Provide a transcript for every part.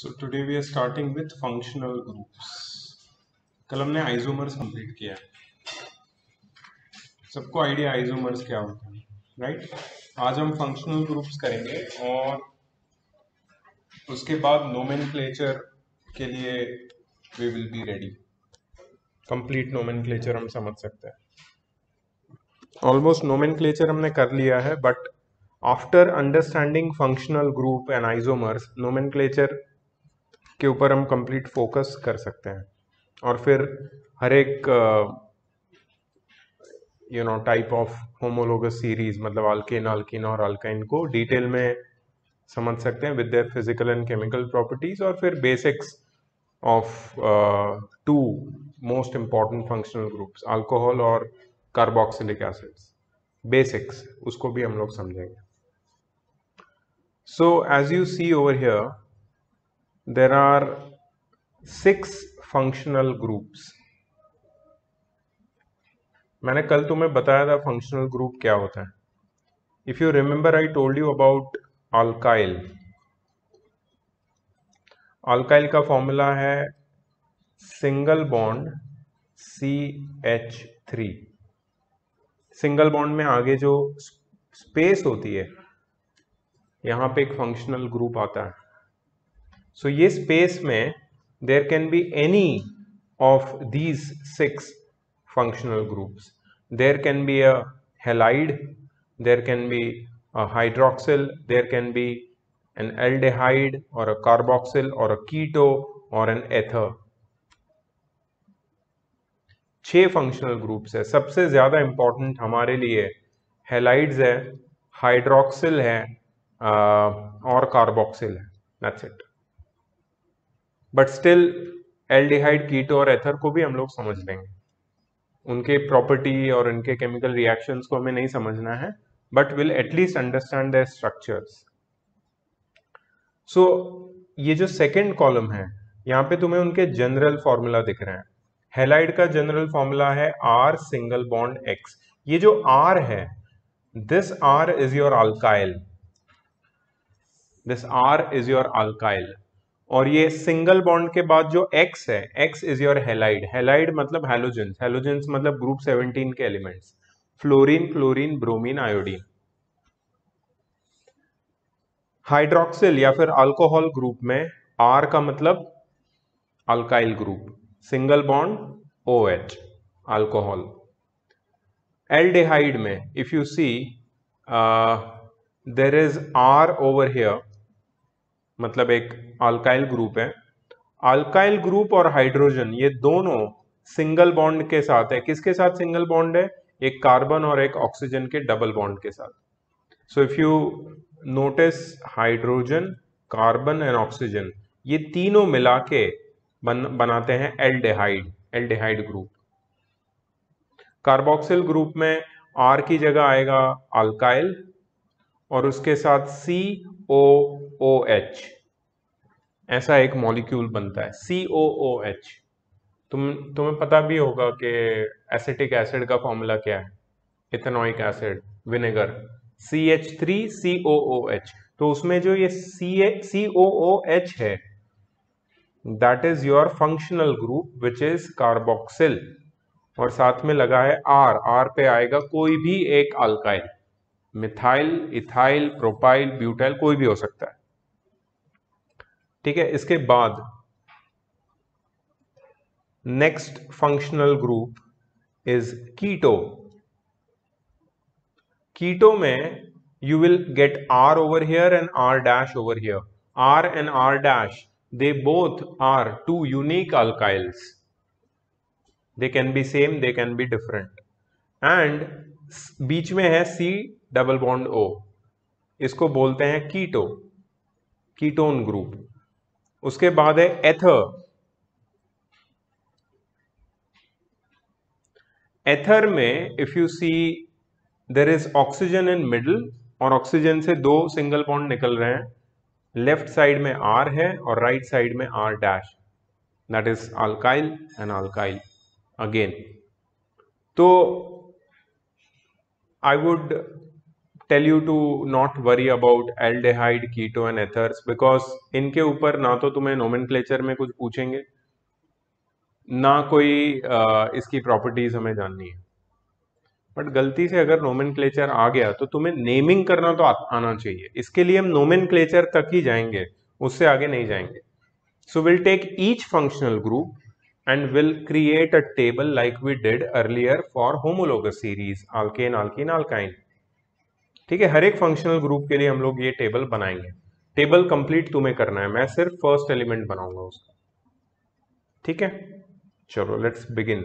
So today we are starting with functional groups. कल हमने isomers complete किया। सबको आइडिया आइसोमर्स क्या होता है, राइट? आज हम फंक्शनल ग्रुप्स करेंगे और उसके बाद नोमेनक्लेचर के लिए we will be ready. Complete nomenclature हम समझ सकते हैं। ऑलमोस्ट नोमेनक्लेचर हमने कर लिया है, but after understanding functional group and isomers nomenclature के ऊपर हम कंप्लीट फोकस कर सकते हैं और फिर हर एक टाइप ऑफ होमोलोगस सीरीज मतलब अल्केन अल्कीन और अल्काइन को डिटेल में समझ सकते हैं with their physical and chemical properties और फिर basics of two most important functional groups alcohol और कार्बोक्सिलिक एसिड्स। बेसिक्स उसको भी हम लोग समझेंगे। So as you see over here there are 6 functional groups. मैंने कल तुम्हें बताया था फंक्शनल ग्रुप क्या होता है। If you remember I told you about alkyl. Alkyl का फॉर्मूला है single bond CH3। Single bond में आगे जो स्पेस होती है यहां पे एक फंक्शनल ग्रुप आता है। सो ये स्पेस में there can be any of these 6 functional groups. There can be a halide, there can be a hydroxyl, there can be an aldehyde or a carboxyl or a keto or an ether. 6 functional groups है। सबसे ज्यादा important हमारे लिए halides है, hydroxyl है और carboxyl है। That's it. But still aldehyde, keto और एथर को भी हम लोग समझ लेंगे। उनके प्रॉपर्टी और उनके केमिकल रिएक्शंस को हमें नहीं समझना है, but will at least understand their structures. So ये जो सेकेंड कॉलम है यहाँ पे तुम्हें उनके जनरल फॉर्मूला दिख रहे हैं। हेलाइड का जनरल फॉर्मूला है R सिंगल बॉन्ड X। ये जो R है, this R is your alkyl, this R is your alkyl. और ये सिंगल बॉन्ड के बाद जो X है, X is your halide. Halide मतलब हैलोजेंस, हैलोजेंस मतलब ग्रुप 17 के elements, fluorine, chlorine, bromine, iodine. Hydroxyl या फिर अल्कोहल ग्रुप में R का मतलब alkyl group, single bond OH, alcohol. Aldehyde में if you see there is R over here, मतलब एक अल्काइल ग्रुप है। अल्काइल ग्रुप और हाइड्रोजन ये दोनों सिंगल बॉन्ड के साथ है। किसके साथ सिंगल बॉन्ड है? एक कार्बन और एक ऑक्सीजन के डबल बॉन्ड के साथ। So if you notice hydrogen, carbon and oxygen ये तीनों मिला के बनाते हैं aldehyde, aldehyde group. Carboxyl group में R की जगह आएगा अल्काइल और उसके साथ COOH, ऐसा एक मॉलिक्यूल बनता है COOH। तुम्हें पता भी होगा कि एसिटिक एसिड का फॉर्मूला क्या है, इथेनॉइक एसिड, विनेगर, CH3COOH। तो उसमें जो ये COOH है, that is your functional group which is carboxyl. और साथ में लगा है R पे आएगा कोई भी एक alkyl, methyl, ethyl, propyl, butyl, कोई भी हो सकता है। ठीक है। इसके बाद next functional group is keto. Keto में you will get R over here and R dash over here. R and R dash, they both are two unique alkyls. They can be same, they can be different. And बीच में है C double bond O, इसको बोलते हैं कीटो, ketone group. उसके बाद है ether. Ether में if you see there is oxygen in middle और ऑक्सीजन से 2 सिंगल बॉन्ड निकल रहे हैं। लेफ्ट साइड में R है और राइट साइड में R dash, that is alkyl and alkyl again. तो I would tell you to not worry about aldehyde, keto and ethers, because इनके ऊपर ना तो तुम्हें नोमेनक्लेचर में कुछ पूछेंगे, ना कोई इसकी प्रॉपर्टीज हमें जाननी है। बट गलती से अगर नोमेनक्लेचर आ गया तो तुम्हें नेमिंग करना तो आना चाहिए। इसके लिए हम नोमेनक्लेचर तक ही जाएंगे, उससे आगे नहीं जाएंगे। So will take each functional group and will create a table like we did earlier for homologous series alkane, alkene, alkyne। ठीक है, हर एक फंक्शनल ग्रुप के लिए हम लोग ये टेबल बनाएंगे। टेबल कंप्लीट तुम्हें करना है, मैं सिर्फ फर्स्ट एलिमेंट बनाऊंगा उसका। ठीक है, चलो let's begin.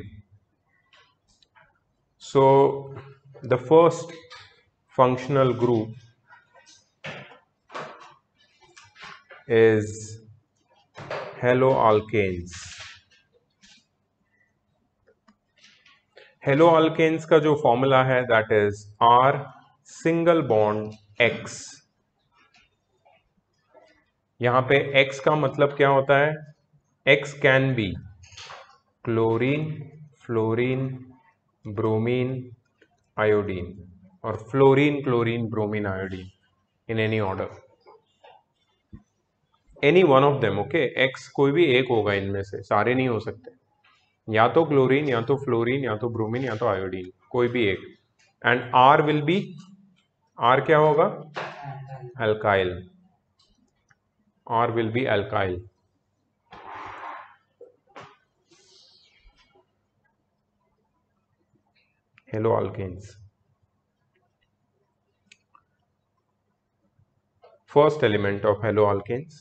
So the first functional group is halo alkanes। Halo alkanes का जो फॉर्मूला है that is R single bond X. यहां पे एक्स का मतलब क्या होता है? X can be chlorine, fluorine, bromine, iodine, और fluorine, chlorine, bromine, iodine in any order, any one of them. Okay, X कोई भी एक होगा इनमें से, सारे नहीं हो सकते। या तो क्लोरीन, या तो फ्लोरीन, या तो ब्रोमीन, या तो आयोडीन, कोई भी एक। And R will be, R क्या होगा? Alkyl. R will be alkyl. Halo alkanes। First element of halo alkanes,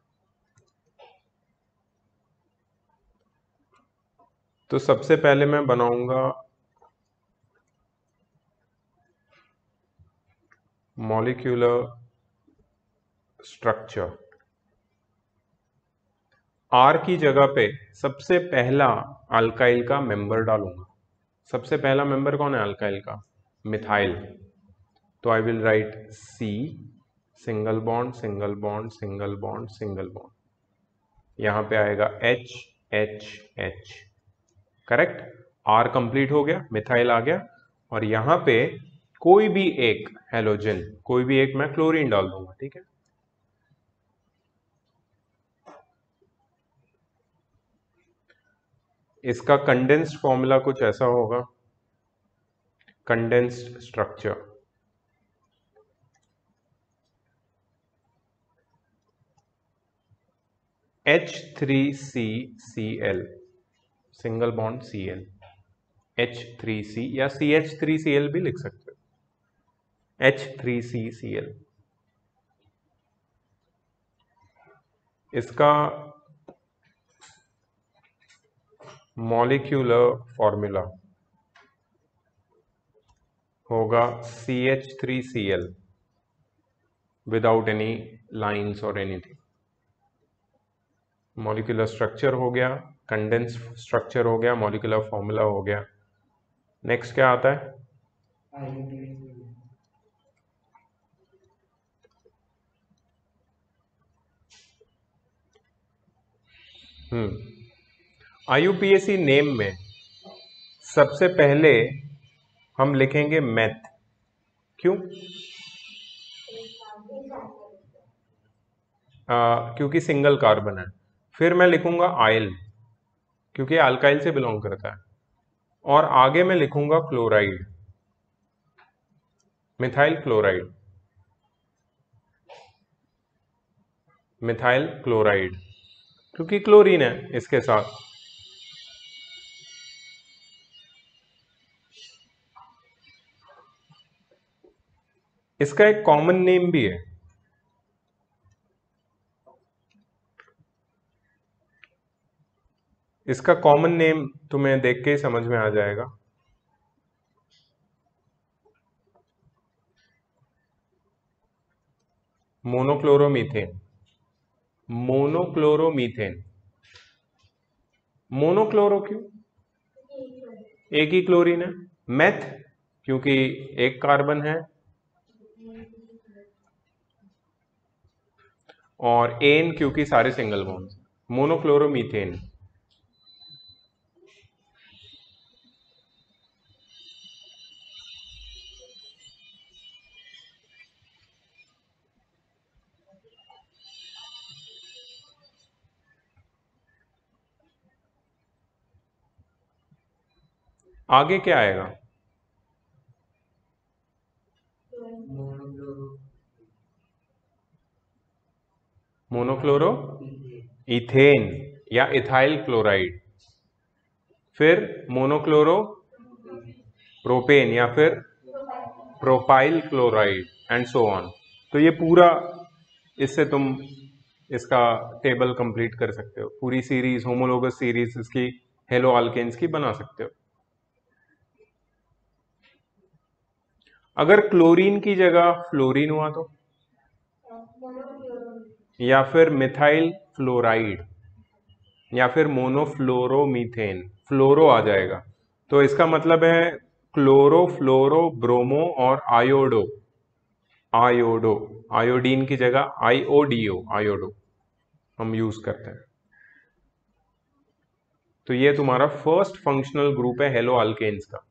तो सबसे पहले मैं बनाऊंगा मॉलिक्यूलर स्ट्रक्चर। आर की जगह पे सबसे पहला अल्काइल का मेंबर डालूंगा। सबसे पहला मेंबर कौन है अल्काइल का? मिथाइल। तो I will write C single bond, single bond, single bond, single bond. यहां पे आएगा H H H. Correct, R complete हो गया, मिथाइल आ गया, और यहां पे कोई भी एक हेलोजन, कोई भी एक मैं क्लोरीन डाल दूंगा। ठीक है, इसका कंडेंस्ड फॉर्मूला कुछ ऐसा होगा, कंडेंस्ड स्ट्रक्चर। H3CCl, सिंगल बॉन्ड Cl, H3C या CH3Cl भी लिख सकते हो, H3CCl। इसका मॉलिक्यूलर फॉर्मूला होगा CH3Cl विदाउट एनी लाइंस और एनीथिंग। मॉलिक्यूलर स्ट्रक्चर हो गया, कंडेंस्ड स्ट्रक्चर हो गया, मॉलिक्यूलर फॉर्मूला हो गया। नेक्स्ट क्या आता है? IUPAC नेम में सबसे पहले हम लिखेंगे मेथ। क्यों? क्योंकि सिंगल कार्बन है। फिर मैं लिखूंगा आयल, क्योंकि अल्काइल से बिलोंग करता है, और आगे मैं लिखूंगा chloride, methyl chloride, methyl chloride, क्योंकि क्लोरीन है इसके साथ। इसका एक कॉमन नेम भी है, इसका कॉमन नेम तुम्हें देख के ही समझ में आ जाएगा। मोनोक्लोरोमीथेन। मोनोक्लोरोमीथेन। मोनोक्लोरो क्यों? एक ही क्लोरीन है। मेथ क्योंकि एक कार्बन है, और एन क्योंकि सारे सिंगल बॉन्ड। मोनोक्लोरोमीथेन। आगे क्या आएगा? मोनोक्लोरो इथेन या इथाइल क्लोराइड, फिर मोनोक्लोरो प्रोपेन या फिर propyl chloride and so on. तो ये पूरा, इससे तुम इसका टेबल कंप्लीट कर सकते हो, पूरी सीरीज, होमोलोगस सीरीज इसकी हेलो अल्केन्स की बना सकते हो। अगर क्लोरीन की जगह फ्लोरीन हुआ तो, या फिर मिथाइल फ्लोराइड, या फिर मोनोफ्लोरोमीथेन, फ्लोरो आ जाएगा। तो इसका मतलब है क्लोरो, फ्लोरो, ब्रोमो और आयोडो। आयोडो, आयोडीन की जगह आईओडीओ, आयोडो हम यूज करते हैं। तो ये तुम्हारा फर्स्ट फंक्शनल ग्रुप है हेलो अल्केन्स का।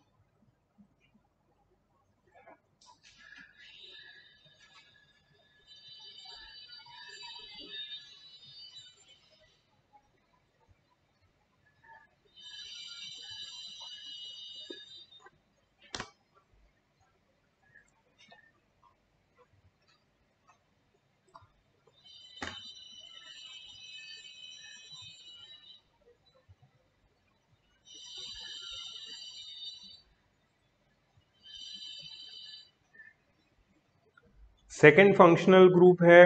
सेकेंड फंक्शनल ग्रुप है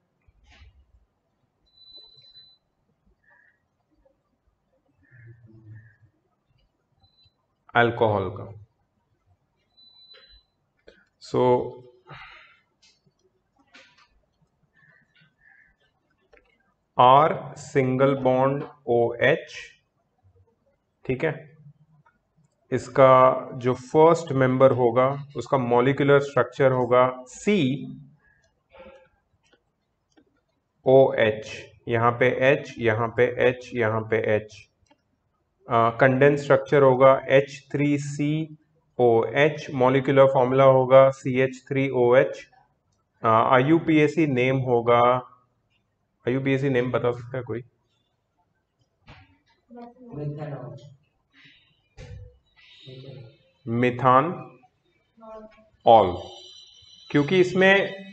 अल्कोहल का। So R single bond O H, ठीक है। इसका जो फर्स्ट मेंबर होगा उसका मॉलिक्यूलर स्ट्रक्चर होगा सी ओ एच, यहाँ पे H, यहाँ पे H, यहाँ पे H। कंडेंस स्ट्रक्चर होगा H3COH, मॉलिक्यूलर फॉर्मूला होगा CH3OH। IUPAC नेम होगा, IUPAC नेम बता सकता है कोई? मिथान ऑल, क्योंकि इसमें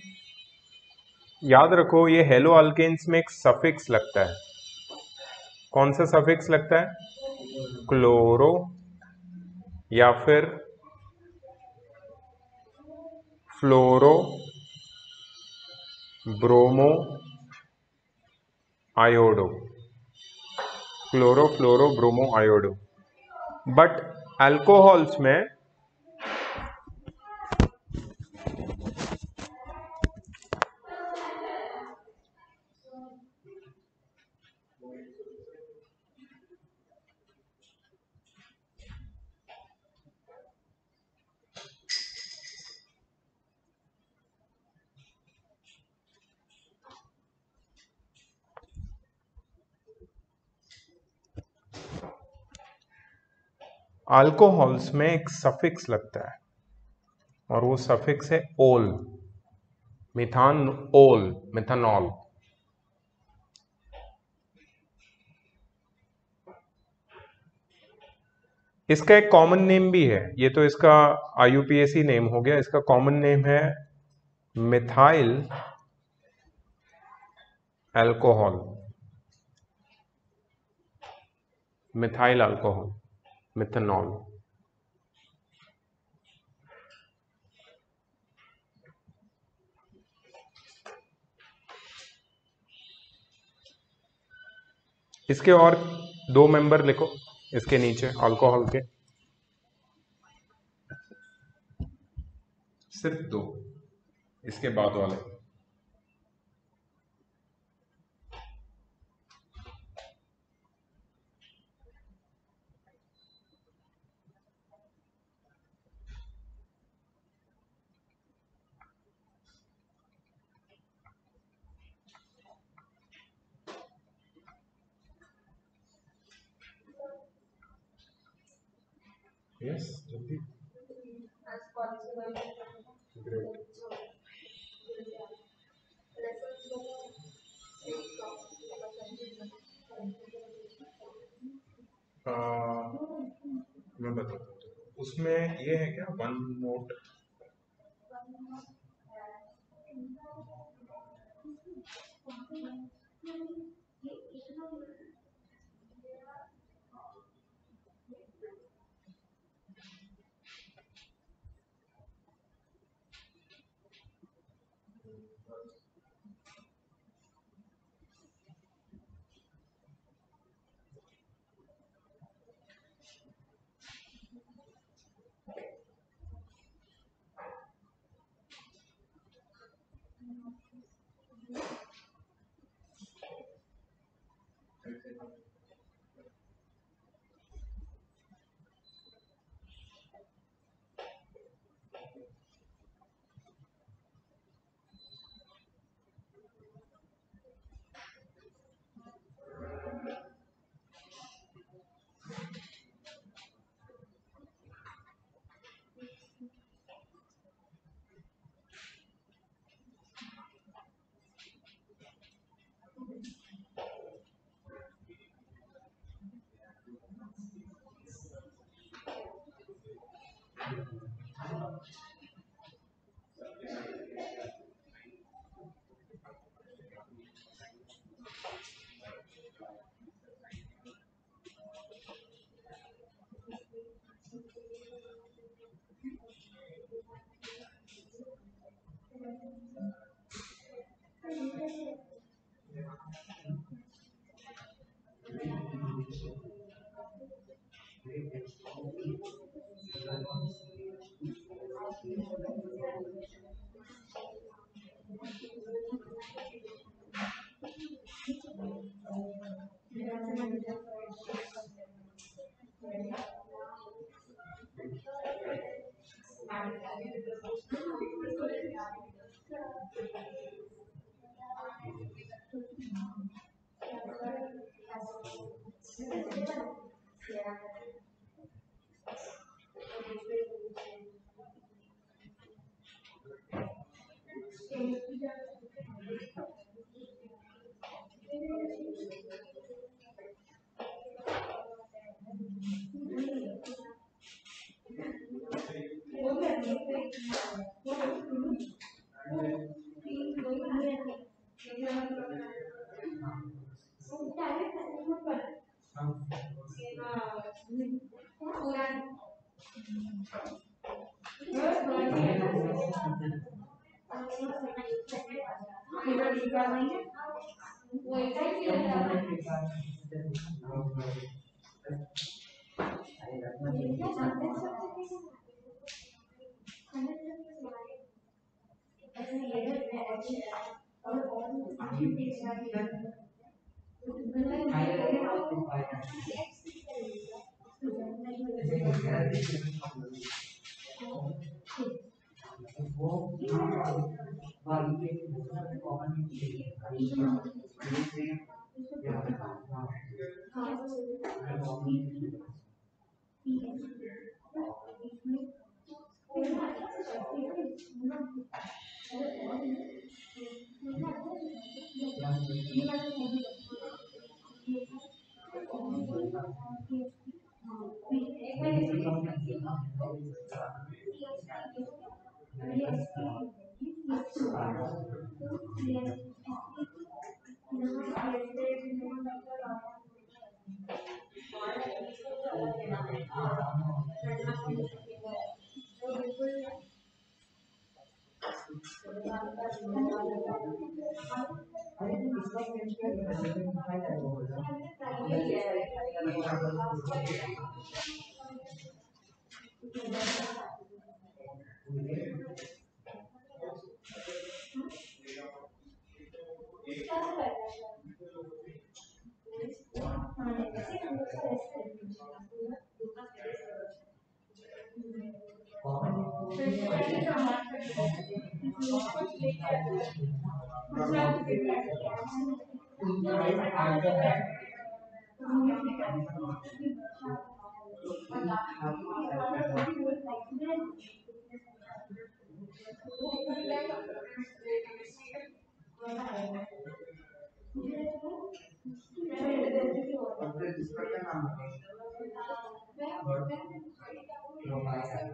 याद रखो ये हेलो अल्केन्स में एक सफिक्स लगता है। कौन सा सफिक्स लगता है? क्लोरो या फिर fluoro, bromo, iodo, chloro, fluoro, bromo, iodo. But alcohols में अल्कोहल्स में एक सफिक्स लगता है और वो सफिक्स है ओल, मिथान ओल, मिथानॉल। इसका एक कॉमन नेम भी है, ये तो इसका IUPAC नेम हो गया, इसका कॉमन नेम है methyl alcohol, methyl alcohol, methanol. इसके और दो मेंबर लिखो इसके नीचे अल्कोहल के, सिर्फ दो, इसके बाद वाले। यस, जल्दी। ग्रेट। मैं बताता हूँ तुमको। उसमें ये है क्या, वन नोट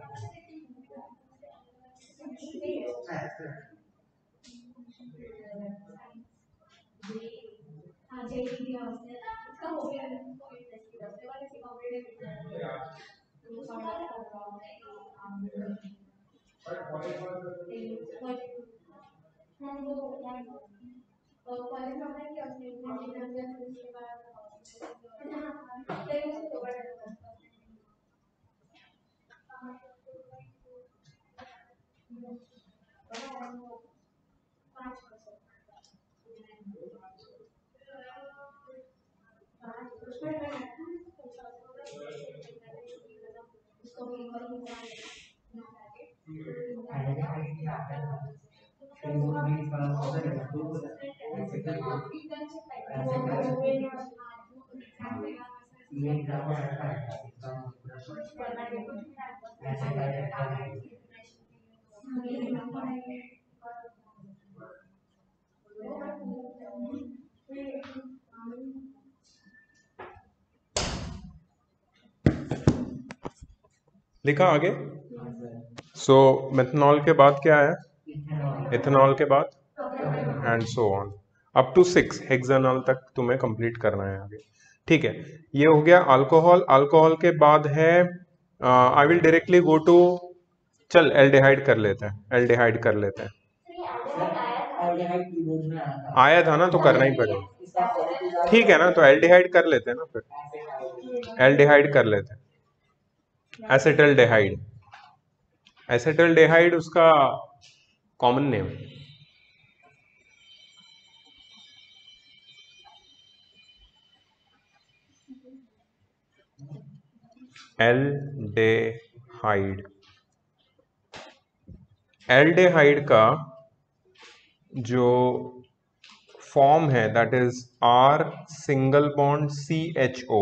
लिखा आगे। सो मेथनॉल के बाद क्या है? इथेनॉल के बाद and so on up to 6 hexanol तक तुम्हें कंप्लीट करना है आगे। ठीक है, ये हो गया अल्कोहल। अल्कोहल के बाद है I will directly go to, चल एल्डिहाइड कर लेते हैं, एल्डिहाइड कर लेते हैं। आया था ना तो करना ही पड़ेगा। ठीक है ना, तो एल्डिहाइड कर लेते हैं ना, फिर एल्डिहाइड कर लेते हैं। एसिटल्डिहाइड, एसिटल्डिहाइड उसका कॉमन नेम। एल्डेहाइड। एल्डेहाइड का जो फॉर्म है that is R single bond CHO,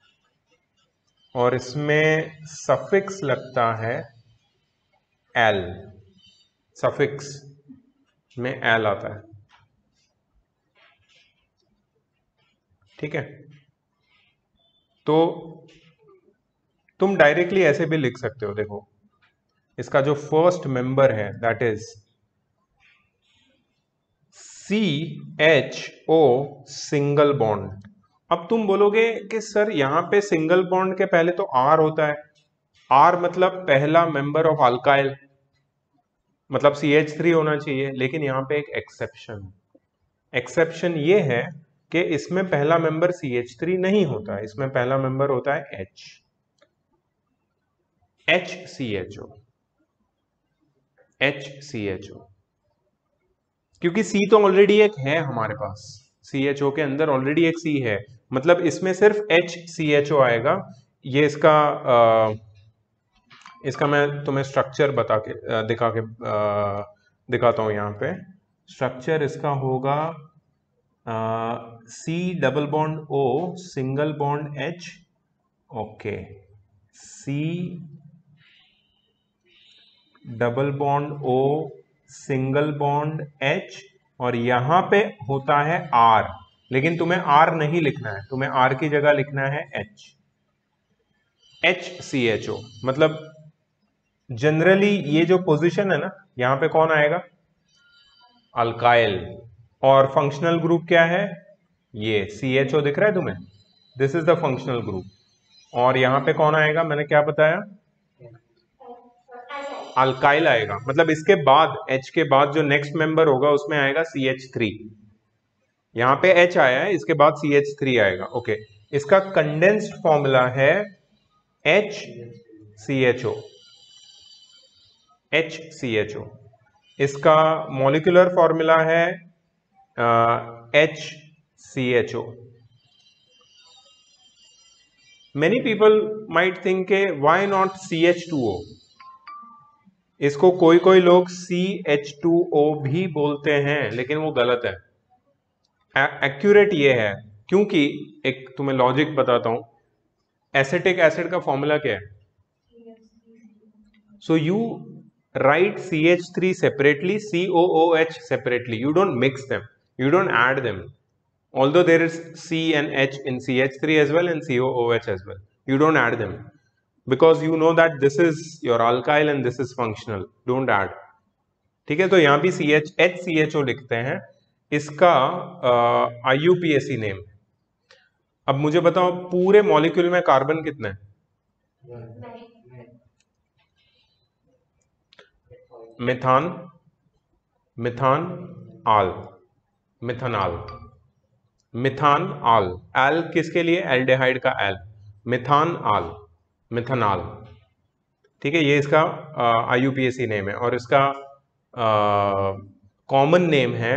और इसमें सफिक्स लगता है L, सफिक्स में L आता है। ठीक है, तो तुम डायरेक्टली ऐसे भी लिख सकते हो। देखो, इसका जो फर्स्ट मेंबर है that is CHO single bond. अब तुम बोलोगे कि सर यहां पे सिंगल बॉन्ड के पहले तो R होता है। R मतलब पहला मेंबर ऑफ अल्काइल, मतलब CH3 होना चाहिए। लेकिन यहां पे एक एक्सेप्शन ये है कि इसमें पहला मेंबर CH3 नहीं होता है, इसमें पहला मेंबर होता है HCHO। क्योंकि C तो ऑलरेडी एक है हमारे पास, CHO के अंदर ऑलरेडी एक C है, मतलब इसमें सिर्फ HCHO आएगा। ये इसका मैं तुम्हें स्ट्रक्चर दिखाता हूं। यहाँ पे स्ट्रक्चर इसका होगा C double bond O single bond H, okay, C double bond O single bond H, और यहां पे होता है R, लेकिन तुम्हें R नहीं लिखना है, तुम्हें R की जगह लिखना है HCHO। मतलब जनरली ये जो पोजीशन है ना, यहां पे कौन आएगा? अल्काइल। और फंक्शनल ग्रुप क्या है? ये CHO दिख रहा है तुम्हें, this is the functional group. और यहां पे कौन आएगा? मैंने क्या बताया? अल्काइल आएगा। मतलब इसके बाद H के बाद जो नेक्स्ट मेंबर होगा उसमें आएगा CH3। यहां पे H आया है, इसके बाद CH3 आएगा। ओके, इसका कंडेंस्ड फॉर्मूला है HCHO। इसका मॉलिक्यूलर फॉर्मूला है HCHO। Many people might think why not CH2O। इसको कोई कोई लोग CH2O भी बोलते हैं, लेकिन वो गलत है। एक्यूरेट ये है, क्योंकि एक तुम्हें लॉजिक बताता हूं। एसिटिक एसिड का फॉर्मूला क्या है? So you write CH3 separately, COOH separately. You don't mix them, you don't add them, although there is C and H in CH3 as well and COOH as well. You don't add them. Because you know that this is your alkyl and this is functional, don't add. ठीक है, तो यहां भी HCHO लिखते हैं, इसका IUPAC name. अब मुझे बताओ पूरे मॉलिक्यूल में कार्बन कितने हैं? मिथान, मिथान आल, मिथानॉल, मिथान आल, एल किसके लिए? एल्डिहाइड का एल, मिथान आल, मिथानॉल। ठीक है, ये इसका IUPAC नेम है, और इसका कॉमन नेम है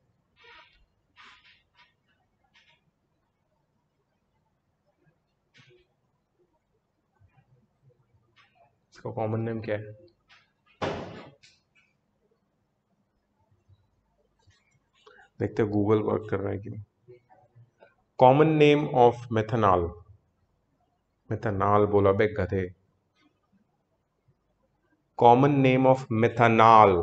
इसका कॉमन नेम क्या है? देखते गूगल वर्क कर रहा है कि नहीं। Common name of methanol, methanol बोला बे गधे, कॉमन नेम ऑफ मेथनॉल।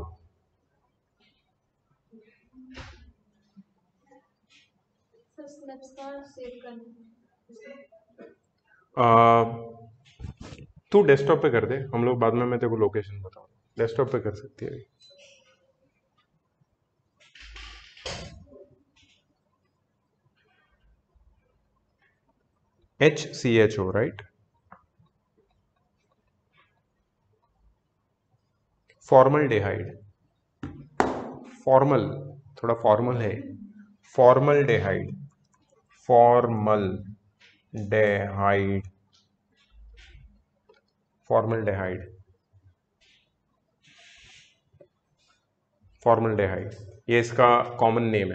तू डेस्कटॉप पे कर दे, हम लोग बाद में मैं तेरे को लोकेशन बताऊँ, डेस्कटॉप पे कर सकती है। HCHO, right? फॉर्मलडेहाइड, फॉर्मल, थोड़ा फॉर्मल है, फॉर्मलडेहाइड, फॉर्मलडेहाइड, फॉर्मलडेहाइड, फॉर्मलडेहाइड, ये इसका कॉमन नेम है।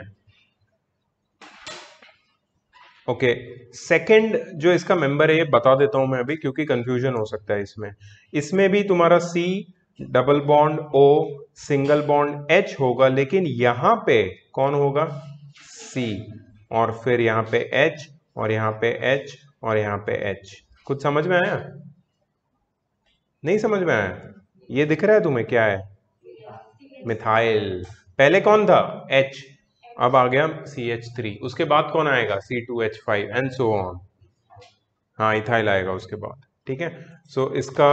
ओके, सेकंड जो इसका मेंबर है ये बता देता हूं मैं अभी, क्योंकि कंफ्यूजन हो सकता है इसमें। इसमें भी तुम्हारा C double bond O single bond H होगा, लेकिन यहां पे कौन होगा? C, और फिर यहां पे H, और यहां पे H, और यहां पे H। कुछ समझ में आया? नहीं समझ में आया? ये दिख रहा है तुम्हें क्या है? मिथाइल। पहले कौन था? H, अब आ गया CH3, उसके बाद कौन आएगा? C2H5 and so on. हाँ, इथाइल आएगा उसके बाद। ठीक है, सो इसका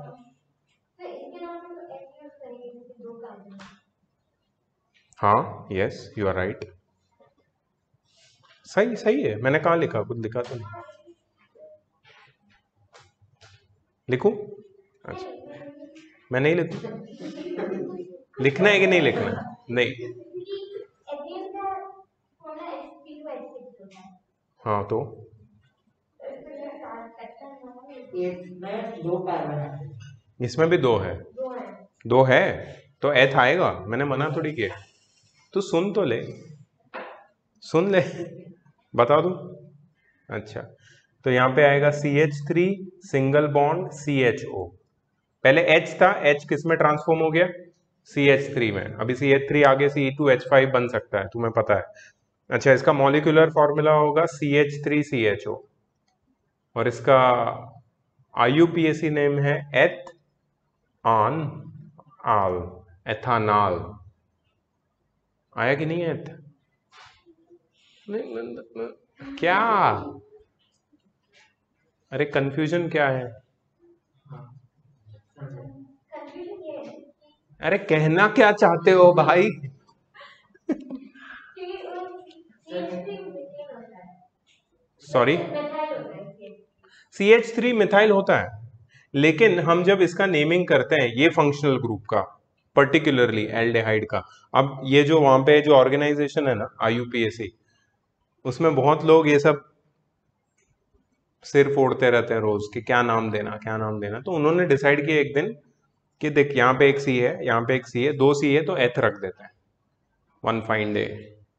हाँ, यस यू आर राइट, सही सही है। मैंने कहा लिखा? कुछ लिखा तो नहीं? लिखूं? अच्छा, मैं नहीं लिखूं? लिखना है कि नहीं लिखना? नहीं। हाँ, तो इसमें भी दो है, दो है तो एथ आएगा, मैंने मना थोड़ी किया। तू सुन तो ले, सुन ले, बता दूं? अच्छा, तो यहां पे आएगा CH3 सिंगल बॉन्ड CHO। पहले H था, H किस में ट्रांसफॉर्म हो गया? CH3 में। अभी CH3 आगे C2H5 बन सकता है, तुम्हें पता है। अच्छा, इसका मॉलिक्यूलर फॉर्मूला होगा CH3CHO, और इसका IUPAC नेम है एथ ऑन आल, एथानॉल। आया कि नहीं है एथ? क्या? अरे कंफ्यूजन क्या है? अरे कहना क्या चाहते हो भाई? सॉरी, CH3 मिथाइल होता है, लेकिन हम जब इसका नेमिंग करते हैं ये फंक्शनल ग्रुप का, पर्टिकुलरली एल्डिहाइड का, अब ये जो वहां पे जो ऑर्गेनाइजेशन है ना IUPAC, उसमें बहुत लोग ये सब सिर फोड़ते रहते हैं रोज कि क्या नाम देना, क्या नाम देना। तो उन्होंने डिसाइड किया एक दिन कि देख, यहाँ पे एक C है, यहाँ पे एक C है, दो C है, तो एथ रख देते हैं वन फाइन डे।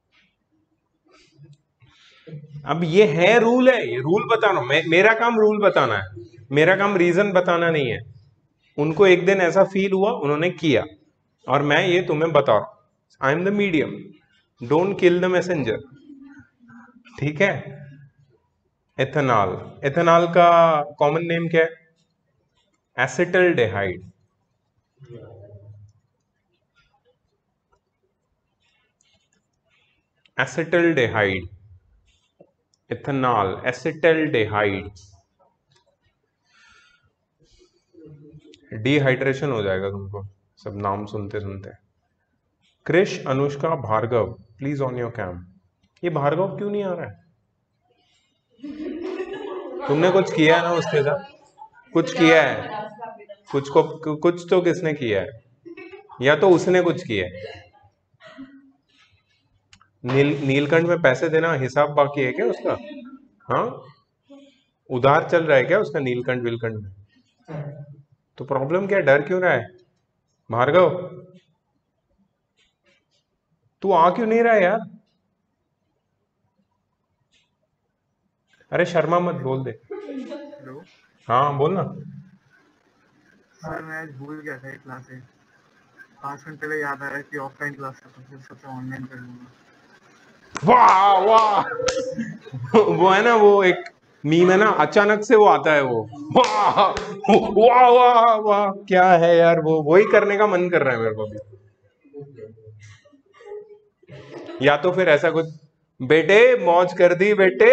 अब ये है रूल, है ये रूल बताना, मेरा काम रूल बताना है, मेरा काम रीजन बताना नहीं है। उनको एक दिन ऐसा फील हुआ, उन्होंने किया, और मैं ये तुम्हें बता रहा हूं। I am the medium, don't kill the messenger. ठीक है, एथेनॉल, एथेनॉल का कॉमन नेम क्या है? एसिटल्डेहाइड, एसिटल्डेहाइड, इथेनॉल, एसिटल्डेहाइड। डिहाइड्रेशन हो जाएगा तुमको सब नाम सुनते सुनते। Krish, Anushka, Bhargav, please on your cam. ये भार्गव क्यों नहीं आ रहा है? तुमने कुछ किया है ना उसके साथ? कुछ किया है? कुछ तो किसने किया है, या तो उसने कुछ किया है। नीलकंठ में पैसे देना हिसाब बाकी है क्या उसका? हाँ, उधार चल रहा है क्या उसका नीलकंठ विलकंठ में? तो प्रॉब्लम क्या, डर क्यों रहा है भार्गव? तू आ क्यों नहीं रहा है यार? अरे शर्मा मत, बोल दे। हेलो हाँ बोल ना। सर, मैं आज भूल गया था क्लास है। 5 मिनट पहले याद आ रहा है कि ऑफलाइन क्लास था, तो फिर सबसे ऑनलाइन कर लूंगा। वाह वाह वो है ना, वो एक मीम है ना, अचानक से वो आता है वो, वाह वाह वाह वाह, क्या है यार, वो वही करने का मन कर रहा है मेरे को भी। या तो फिर ऐसा कुछ, बेटे मौज कर दी बेटे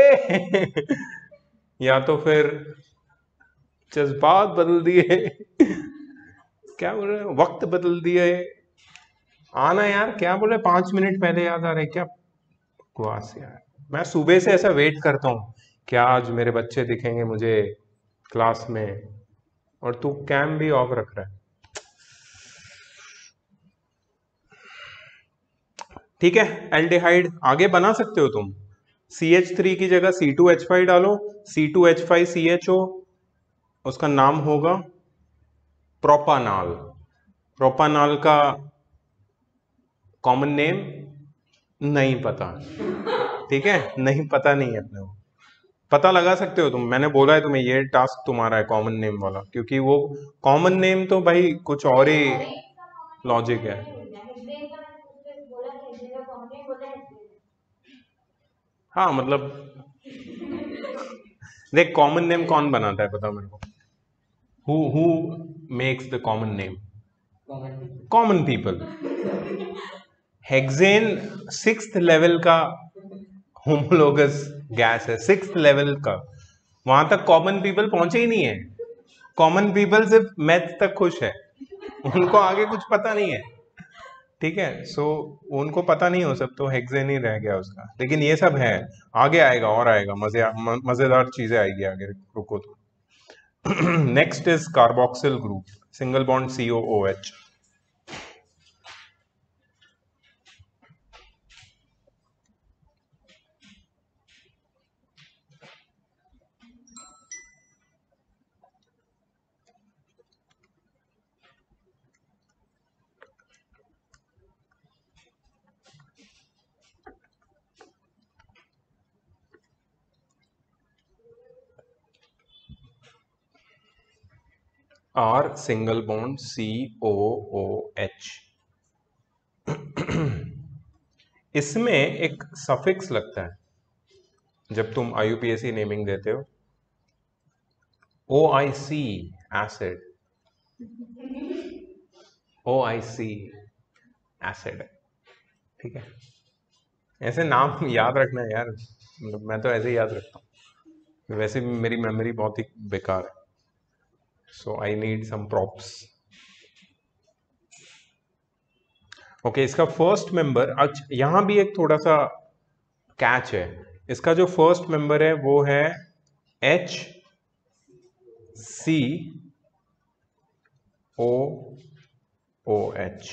या तो फिर जज्बात बदल दिए क्या बोल रहे, वक्त बदल दिए। आना यार, क्या बोले 5 मिनट पहले याद आ रहे, क्या बकवास यार। मैं सुबह से ऐसा वेट करता हूँ क्या आज मेरे बच्चे दिखेंगे मुझे क्लास में, और तू कैम भी ऑफ रख रहा है। ठीक है, एल्डिहाइड आगे बना सकते हो तुम। CH3 की जगह C2H5 डालो, C2H5CHO, उसका नाम होगा प्रोपानॉल। प्रोपानॉल का कॉमन नेम नहीं पता, ठीक है, नहीं पता नहीं है अपने को। पता लगा सकते हो तुम, मैंने बोला है तुम्हें ये टास्क तुम्हारा है कॉमन नेम वाला, क्योंकि वो कॉमन नेम तो भाई कुछ और ही लॉजिक है। हाँ मतलब देख, कॉमन नेम कौन बनाता है पता मेरे को? Who makes the common name? Common people. Hexane 6th level का होमोलोगस गैस है, 6th लेवल का, वहां तक कॉमन पीपल पहुंचे ही नहीं है। कॉमन पीपल सिर्फ मैथ तक खुश है, उनको आगे कुछ पता नहीं है, ठीक है। सो उनको पता नहीं हो सब, तो हेक्सेन ही रह गया उसका, लेकिन ये सब है, आगे आएगा और आएगा, मजेदार चीजें आएगी आगे, रुको तो। Next is carboxyl group, single bond COOH। R single bond COOH। इसमें एक सफिक्स लगता है जब तुम IUPAC नेमिंग देते हो, OIC एसिड, OIC एसिड, ठीक है। ऐसे नाम याद रखना है यार, मतलब मैं तो ऐसे ही याद रखता हूँ, वैसे भी मेरी मेमोरी बहुत ही बेकार है, so I need some props. Okay, इसका फर्स्ट मेंबर, अच्छा यहां भी एक थोड़ा सा कैच है, इसका जो फर्स्ट मेंबर है वो है HCOOH।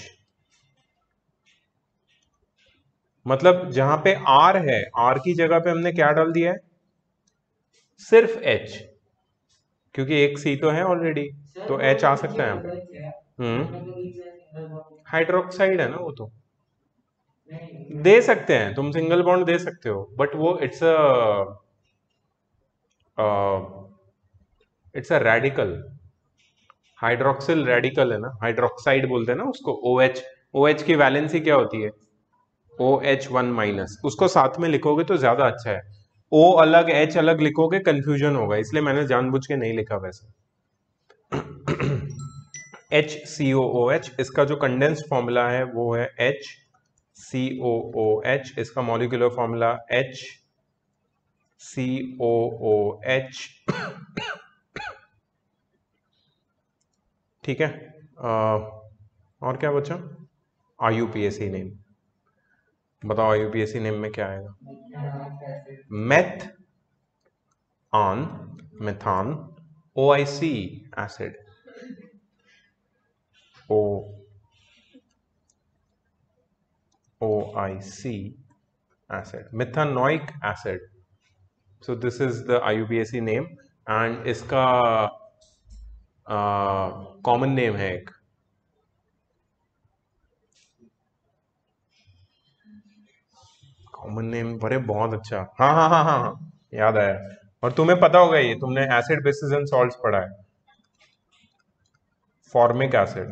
मतलब जहां पे R है, R की जगह पे हमने क्या डाल दिया है, सिर्फ H, क्योंकि एक C तो है ऑलरेडी, तो H आ सकता है यहाँ पे। हाइड्रोक्साइड है ना वो, तो दे सकते हैं, तुम सिंगल बॉन्ड दे सकते हो, बट वो it's a radical, hydroxyl radical है ना, हाइड्रोक्साइड बोलते हैं ना उसको। OH, OH की वैलेंसी क्या होती है, OH1-, उसको साथ में लिखोगे तो ज्यादा अच्छा है, O अलग H अलग लिखोगे कंफ्यूजन होगा, इसलिए मैंने जानबूझ के नहीं लिखा वैसे। HCOOH, इसका जो कंडेंस्ड फॉर्मूला है वो है HCOOH, इसका मॉलिक्यूलर फॉर्मूला HCOOH, ठीक है। और क्या बचा? IUPAC name. बताओ IUPAC नेम में क्या आएगा? Meth on methan OIC acid, OIC acid, methanoic acid. So this is the IUPAC name and इसका कॉमन नेम है एक, कॉमन नेम, अरे बहुत अच्छा, हाँ हाँ हाँ हाँ हाँ, याद आया। और तुम्हें पता होगा ये, तुमने एसिड बेसिस एंड सॉल्ट्स पढ़ा है। Formic acid,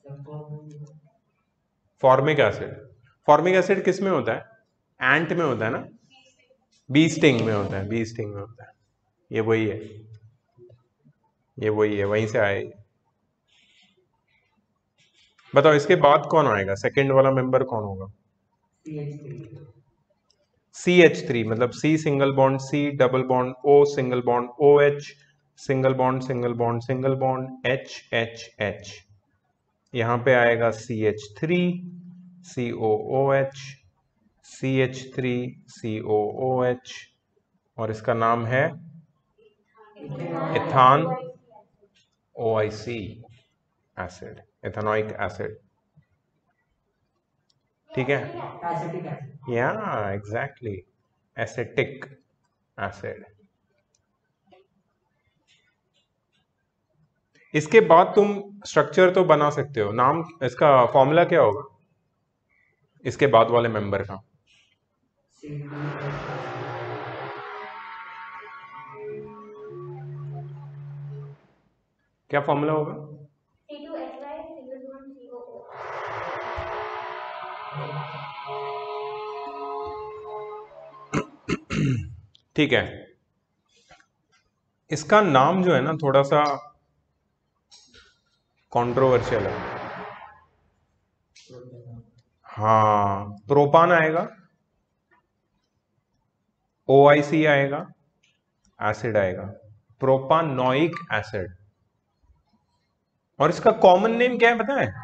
formic acid, formic acid किस में होता है? एंट में होता है ना, बी स्टिंग में होता है, बी स्टिंग में होता है। ये वही है, ये वही है, वहीं से आए। बताओ इसके बाद कौन आएगा? सेकंड वाला मेंबर कौन होगा? CH3, मतलब C single bond, C double bond, O single bond, OH single bond single bond single bond, HHH। यहां पे आएगा CH3 COOH, CH3 COOH, और इसका नाम है ethan OIC acid, ethanoic acid. ठीक है, या एग्जैक्टली, एसिटिक एसिड। इसके बाद तुम स्ट्रक्चर तो बना सकते हो। नाम इसका फॉर्मूला क्या होगा इसके बाद वाले मेंबर का? क्या फॉर्मूला होगा? ठीक है, इसका नाम जो है ना थोड़ा सा कंट्रोवर्शियल है। हाँ, प्रोपान आएगा, OIC आएगा, एसिड आएगा, प्रोपानोइक एसिड। और इसका कॉमन नेम क्या है पता है?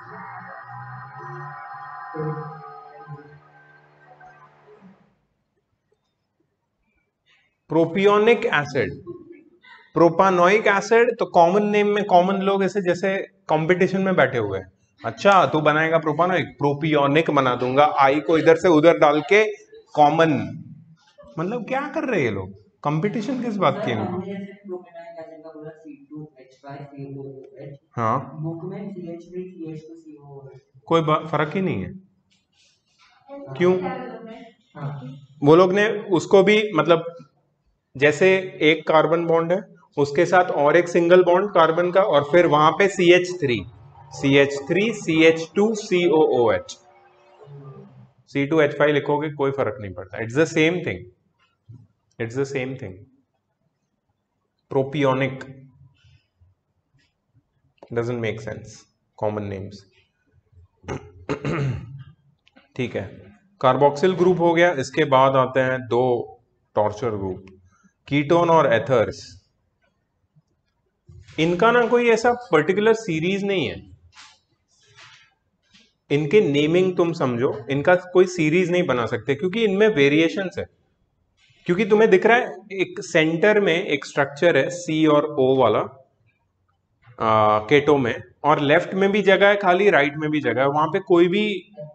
Propionic acid, propanoic acid. तो कॉमन नेम में कॉमन लोग ऐसे जैसे कंपटीशन में बैठे हुए हैं, अच्छा तू बनाएगा प्रोपानोइक, प्रोपियोनिक बना दूंगा, आई को इधर से उधर डाल के कॉमन। मतलब क्या कर रहे हैं ये लोग? कंपटीशन किस बात की है? हाँ, कोई फर्क ही नहीं है। क्यों? वो लोग ने उसको भी, मतलब जैसे एक कार्बन बॉन्ड है उसके साथ और एक सिंगल बॉन्ड कार्बन का, और फिर वहां पे CH3 CH2 COOH, C2H5 लिखोगे कोई फर्क नहीं पड़ता, it's the same thing, it's the same thing. Propionic doesn't make sense, common names. ठीक है, कार्बोक्सिल ग्रुप हो गया। इसके बाद आते हैं दो टॉर्चर ग्रुप, कीटोन और एथर्स। इनका ना कोई ऐसा पर्टिकुलर सीरीज नहीं है, इनके नेमिंग तुम समझो, इनका कोई सीरीज नहीं बना सकते क्योंकि इनमें वेरिएशंस है। क्योंकि तुम्हें दिख रहा है एक सेंटर में एक स्ट्रक्चर है C और O वाला केटो में, और लेफ्ट में भी जगह है खाली, राइट में भी जगह है, वहां पे कोई भी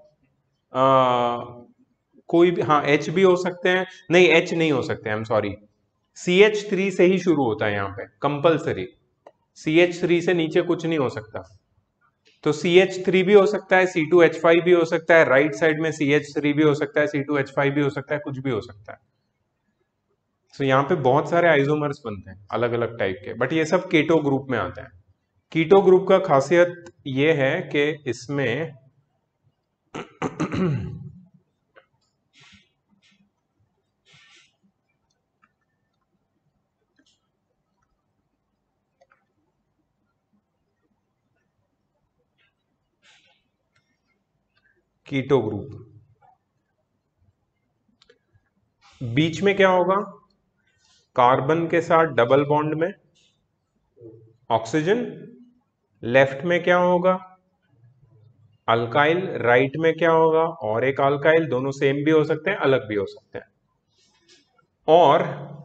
कोई भी, हाँ H भी हो सकते हैं, नहीं H नहीं हो सकते, आई एम सॉरी, CH3 से ही शुरू होता है यहाँ पे कंपलसरी, CH3 से नीचे कुछ नहीं हो सकता। तो CH3 भी हो सकता है, C2H5 भी हो सकता है, राइट साइड में CH3 भी हो सकता है, C2H5 भी हो सकता है, कुछ भी हो सकता है। तो यहाँ पे बहुत सारे आइसोमर्स बनते हैं अलग अलग टाइप के, बट ये सब कीटो ग्रुप में आते हैं। कीटो ग्रुप का खासियत ये है कि इसमें कीटो ग्रुप, बीच में क्या होगा? कार्बन के साथ डबल बॉन्ड में ऑक्सीजन, लेफ्ट में क्या होगा, अल्काइल, राइट में क्या होगा, और एक अल्काइल, दोनों सेम भी हो सकते हैं अलग भी हो सकते हैं। और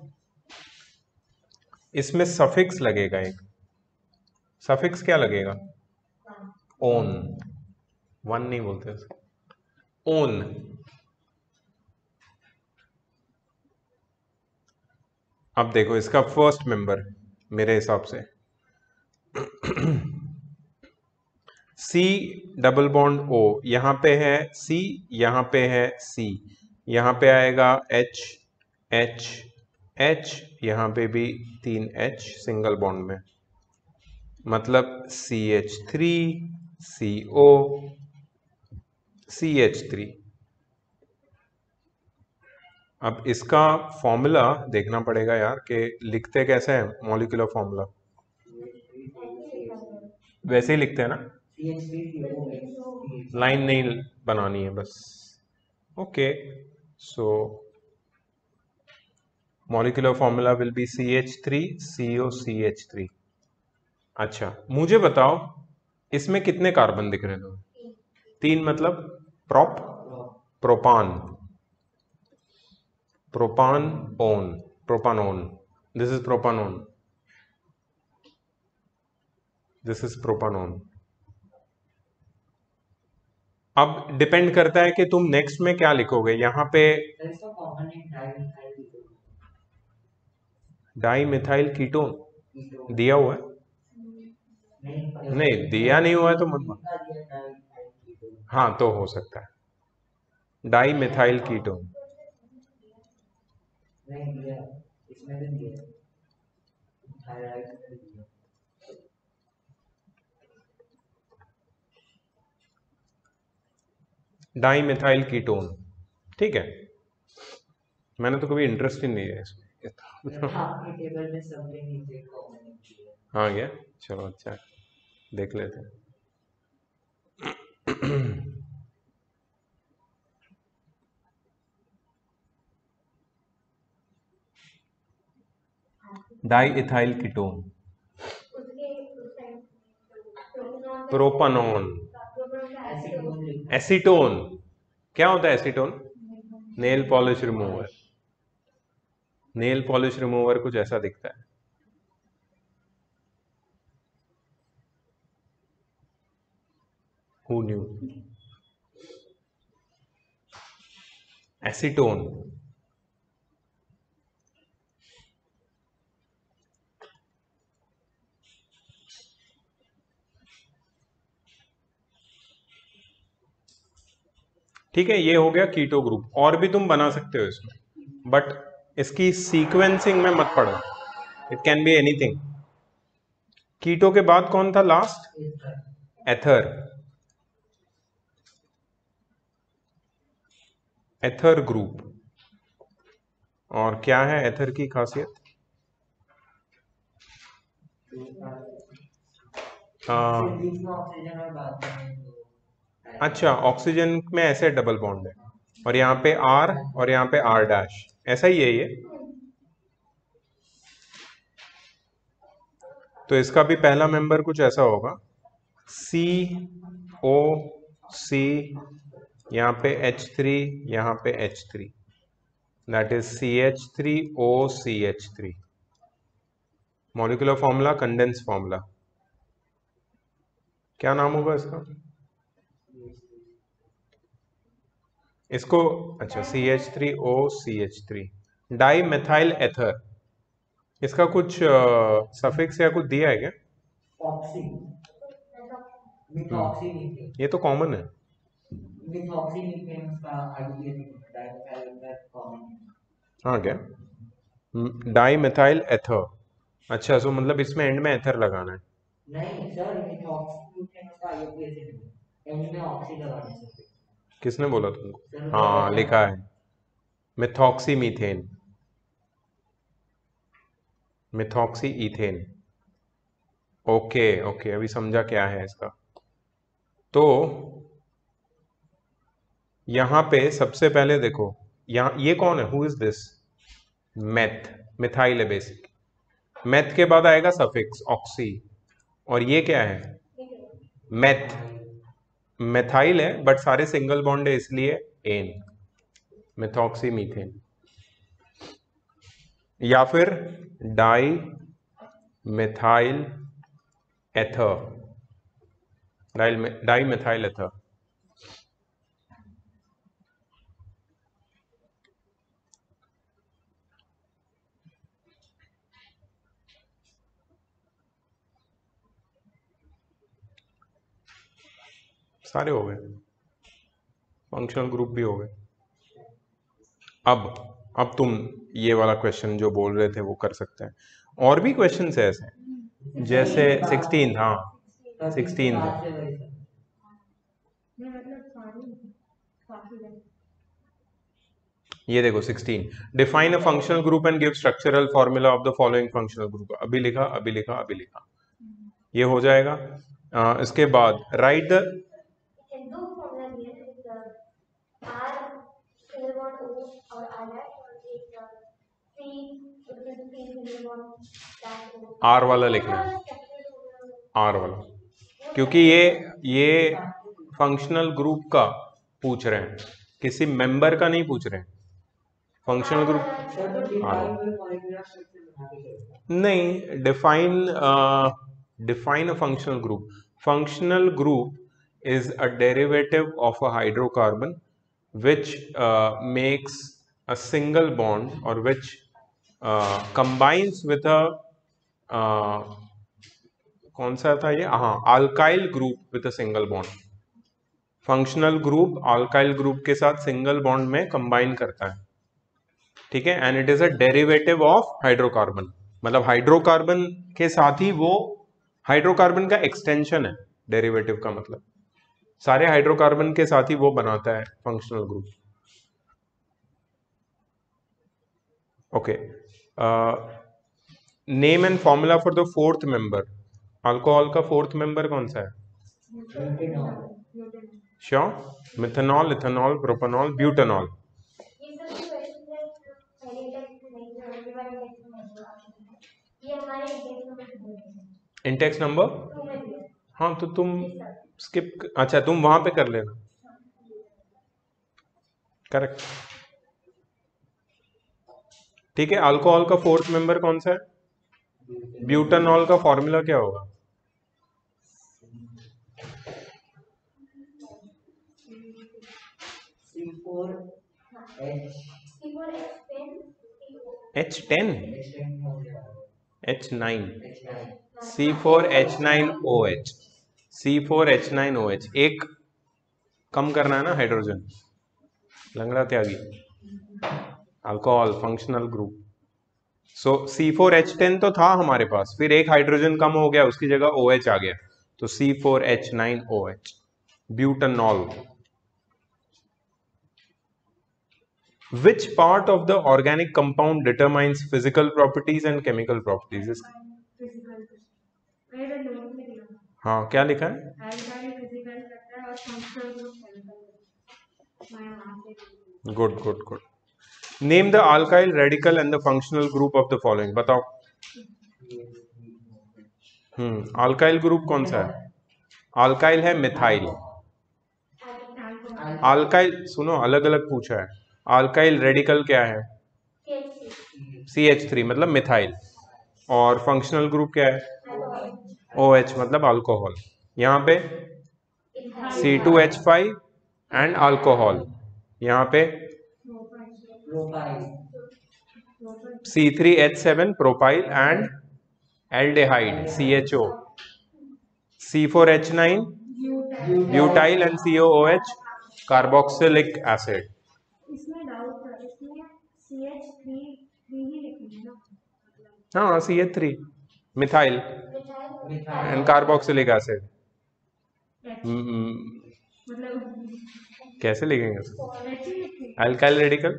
इसमें सफिक्स लगेगा, एक सफिक्स क्या लगेगा, ओन, वन नहीं बोलते उसको, ओन। अब देखो इसका फर्स्ट मेंबर मेरे हिसाब से सी डबल बॉन्ड ओ, यहां पे है सी, यहां पे है सी, यहां पे आएगा एच एच एच, यहां पे भी 3 एच सिंगल बॉन्ड में, मतलब CH3 CO CH3। अब इसका फॉर्मूला देखना पड़ेगा यार कि लिखते कैसे हैं, मॉलिक्यूलर फॉर्मूला वैसे ही लिखते हैं ना, लाइन नहीं बनानी है बस। Okay, so molecular formula will be CH3 CO CH3। अच्छा मुझे बताओ इसमें कितने कार्बन दिख रहे हैं, 3, मतलब propan, propanone, propanone, this is propanone, this is propanone. अब डिपेंड करता है कि तुम नेक्स्ट में क्या लिखोगे, यहां पे डाई मिथाइल कीटोन दिया हुआ है, नहीं दिया नहीं हुआ है तो मत, हाँ तो हो सकता है di methyl ketone. Di methyl ketone, ठीक है, मैंने तो कभी इंटरेस्ट ही नहीं है इसमें हाँ गया, चलो अच्छा है, देख लेते हैं। Di ethyl ketone, propanone, acetone, क्या होता है acetone, nail polish remover, nail polish remover कुछ ऐसा दिखता है। Who knew? एसीटोन, ठीक है, ये हो गया कीटो ग्रुप। और भी तुम बना सकते हो इसमें, बट इसकी सीक्वेंसिंग में मत पढ़ो, it can be anything. Keto के बाद कौन था लास्ट, एथर, एथर ग्रुप। और क्या है एथर की खासियत, अच्छा ऑक्सीजन में ऐसे डबल बॉन्ड है, और यहाँ पे R और यहाँ पे R डैश, ऐसा ही है ये। तो इसका भी पहला मेंबर कुछ ऐसा होगा, COC, यहाँ पे H3, यहाँ पे H3, that is CH3OCH3। Molecular formula, condense formula, क्या नाम होगा इसका, इसको, अच्छा CH3OCH3, डाई मेथाइल एथर, इसका कुछ सफिक्स या कुछ दिया है क्या, ये तो कॉमन है, हाँ क्या, डाई मेथाइल एथर, अच्छा सो मतलब इसमें एंड में एथर लगाना है, नहीं सर, एंड में ऑक्सी लगाना है, किसने बोला तुमको, हाँ लिखा है methoxy methane, methoxy ethane. Okay okay, अभी समझा क्या है इसका। तो यहां पे सबसे पहले देखो, यहां ये कौन है, who is this, meth, methyl है बेसिक, मेथ के बाद आएगा सफिक्स ऑक्सी, और ये क्या है मेथाइल है बट सारे सिंगल बॉन्ड है इसलिए एन, मेथॉक्सी मीथेन। या फिर di methyl ether, di methyl ether. सारे हो गए, फंक्शनल ग्रुप भी हो गए। अब तुम ये वाला क्वेश्चन जो बोल रहे थे वो कर सकते हैं। और भी क्वेश्चन है ऐसे, जैसे 16, हाँ 16 है। ये देखो 16, define a functional group and give structural formula of the following functional group. अभी लिखा अभी लिखा अभी लिखा, ये हो जाएगा। इसके बाद राइट द, आर वाला लिखना है, आर वाला, क्योंकि ये फंक्शनल ग्रुप का पूछ रहे हैं, किसी मेंबर का नहीं पूछ रहे हैं। फंक्शनल ग्रुप नहीं, define a functional group. Functional group is a derivative of a hydrocarbon which makes a single bond or which combines with a कौन सा था ये, हाँ alkyl group with a single bond. Functional group alkyl group के साथ single bond में combine करता है, ठीक है। And it is a derivative of hydrocarbon, मतलब हाइड्रोकार्बन के साथ ही वो, हाइड्रोकार्बन का एक्सटेंशन है डेरिवेटिव का, मतलब सारे हाइड्रोकार्बन के साथ ही वो बनाता है functional group. Okay, name and formula for the fourth member. Alcohol का फोर्थ मेंबर कौन सा है? Sure, methanol, ethanol, propanol, butanol. Index number, हाँ तो तुम स्किप, अच्छा तुम वहां पे कर लेना, करेक्ट, ठीक है। अल्कोहल का फोर्थ मेंबर कौन सा है? ब्यूटेनॉल का फॉर्मूला क्या होगा? H10, H9, C4H9OH, C4H9OH। एक कम करना है ना हाइड्रोजन, लंगड़ा त्यागी, alcohol functional group. So C4H10 तो था हमारे पास, फिर एक हाइड्रोजन कम हो गया, उसकी जगह OH आ गया, तो C4H9OH, butanol. Which part of the organic compound determines physical properties and chemical properties? हाँ क्या लिखा है? Good good good. Name the alkyl radical and the functional group of the following. बताओ। अल्काइल ग्रुप कौन सा है? अल्काइल है methyl. Alkyl सुनो, अलग अलग पूछा है। अल्काइल रेडिकल क्या है? CH3 मतलब मिथाइल। और फंक्शनल ग्रुप क्या है? OH मतलब अल्कोहल। यहाँ पे C2H5 एंड अल्कोहल, यहाँ पे C3H7 propyl and aldehyde CHO, C4H9 butyl and COOH carboxylic acid. इसमें डाउट है, इसमें CH3 ही लिखना है ना? हाँ CH3 methyl and carboxylic acid. मतलब कैसे लिखेंगे? अल्काइल रेडिकल,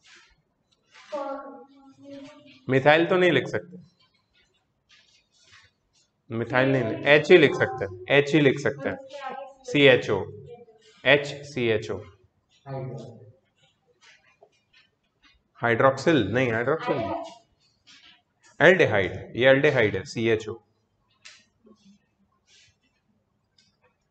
मिथाइल तो नहीं लिख सकते, मिथाइल नहीं, H ही लिख सकते हैं, H ही लिख सकते हैं, CHO, HCHO। हाइड्रोक्सिल नहीं, हाइड्रोक्सिल एल्डेहाइड, ये एल्डेहाइड है CHO।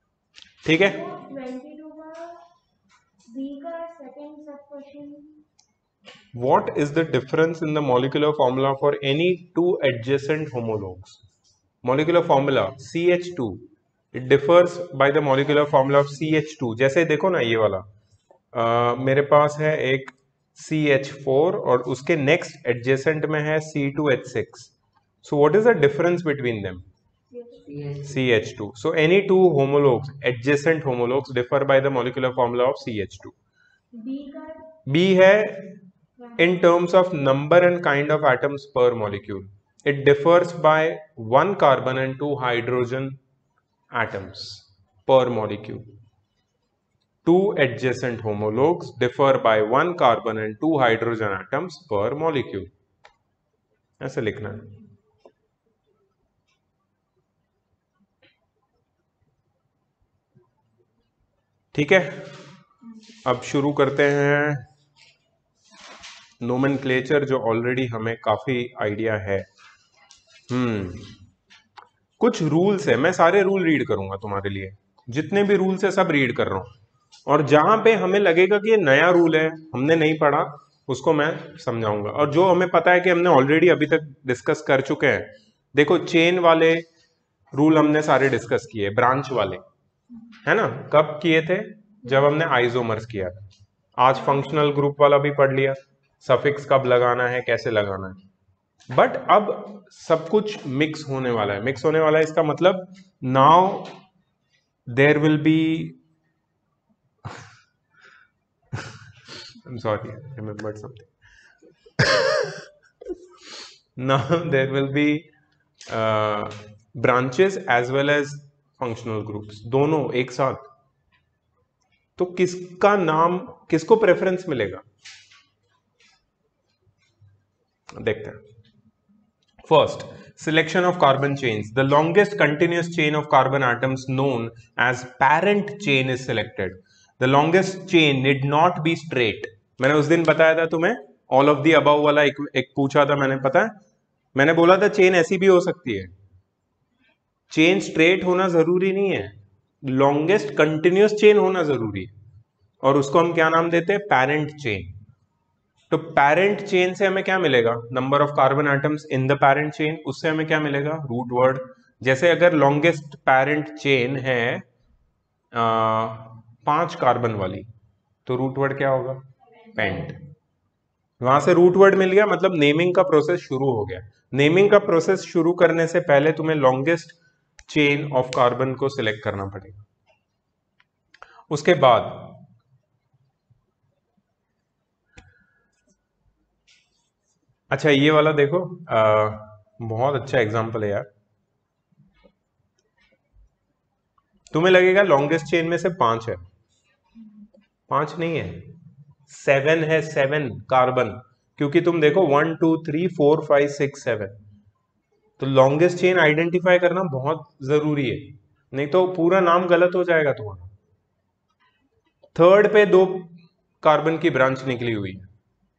ठीक है। 22 का बी का second sub question, What is the difference in the molecular formula for any two adjacent homologues? Molecular formula CH2, it differs by the molecular formula of CH2. जैसे देखो ना ये वाला मेरे पास है एक CH4 और उसके नेक्स्ट एडजेसेंट में है C2H6. So what is the difference between them? CH2. So any two homologues, adjacent homologues, differ by the molecular formula of CH2. B का B है in terms of number and kind of atoms per molecule. It differs by 1 carbon and 2 hydrogen atoms per molecule. Two adjacent homologues differ by 1 carbon and 2 hydrogen atoms per molecule. ऐसे लिखना है. ठीक है, अब शुरू करते हैं नोमेनक्लेचर जो ऑलरेडी हमें काफी आइडिया है. कुछ रूल्स है, मैं सारे रूल रीड करूंगा तुम्हारे लिए, जितने भी रूल्स है सब रीड कर रहा हूं, और जहां पे हमें लगेगा कि ये नया रूल है हमने नहीं पढ़ा उसको मैं समझाऊंगा, और जो हमें पता है कि हमने ऑलरेडी अभी तक डिस्कस कर चुके हैं. देखो चेन वाले रूल हमने सारे डिस्कस किए, ब्रांच वाले है ना, कब किए थे, जब हमने आइसोमर्स किया था. आज फंक्शनल ग्रुप वाला भी पढ़ लिया, सफिक्स कब लगाना है कैसे लगाना है. बट अब सब कुछ मिक्स होने वाला है. मिक्स होने वाला है इसका मतलब now there will be I'm sorry, I remembered something. Now there will be branches as well as functional groups, दोनों एक साथ. तो किसका नाम, किसको प्रेफरेंस मिलेगा देखते हैं. First, selection of carbon chains. The longest continuous chain of carbon atoms known as parent chain is selected. The longest chain need not be straight. मैंने उस दिन बताया था तुम्हें, all of the above वाला एक पूछा था मैंने, पता है मैंने बोला था चेन ऐसी भी हो सकती है. चेन स्ट्रेट होना जरूरी नहीं है, लॉन्गेस्ट कंटिन्यूस चेन होना जरूरी है, और उसको हम क्या नाम देते हैं, पेरेंट चेन. तो पेरेंट चेन से हमें क्या मिलेगा, number of carbon atoms in the parent chain, उससे हमें क्या मिलेगा, रूट वर्ड. जैसे अगर लॉन्गेस्ट पेरेंट चेन है 5 कार्बन वाली, तो रूट वर्ड क्या होगा, पेंट. वहां से रूट वर्ड मिल गया, मतलब नेमिंग का प्रोसेस शुरू हो गया. नेमिंग का प्रोसेस शुरू करने से पहले तुम्हें लॉन्गेस्ट चेन ऑफ कार्बन को सिलेक्ट करना पड़ेगा. उसके बाद अच्छा ये वाला देखो, बहुत अच्छा एग्जांपल है यार. तुम्हें लगेगा लॉन्गेस्ट चेन में से 5 है, 5 नहीं है, 7 है, 7 कार्बन, क्योंकि तुम देखो 1 2 3 4 5 6 7. तो लॉन्गेस्ट चेन आइडेंटिफाई करना बहुत जरूरी है, नहीं तो पूरा नाम गलत हो जाएगा तुम्हारा. थर्ड पे 2 कार्बन की ब्रांच निकली हुई है,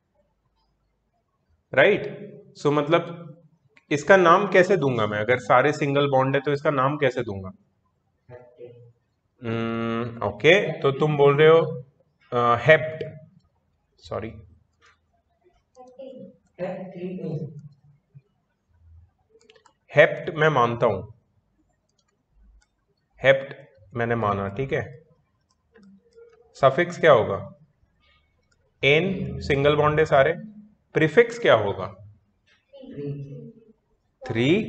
राइट. सो मतलब इसका नाम कैसे दूंगा मैं, अगर सारे सिंगल बॉन्ड है तो इसका नाम कैसे दूंगा. ओके, तो तुम बोल रहे हो हेप्ट, सॉरी हेप्ट मैं मानता हूं, हेप्ट मैंने माना, ठीक है. सफिक्स क्या होगा, एन, सिंगल बॉन्ड है सारे. प्रीफिक्स क्या होगा, 3.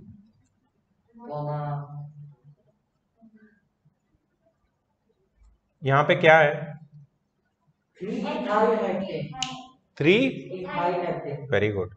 यहां पे क्या है, 3, वेरी गुड,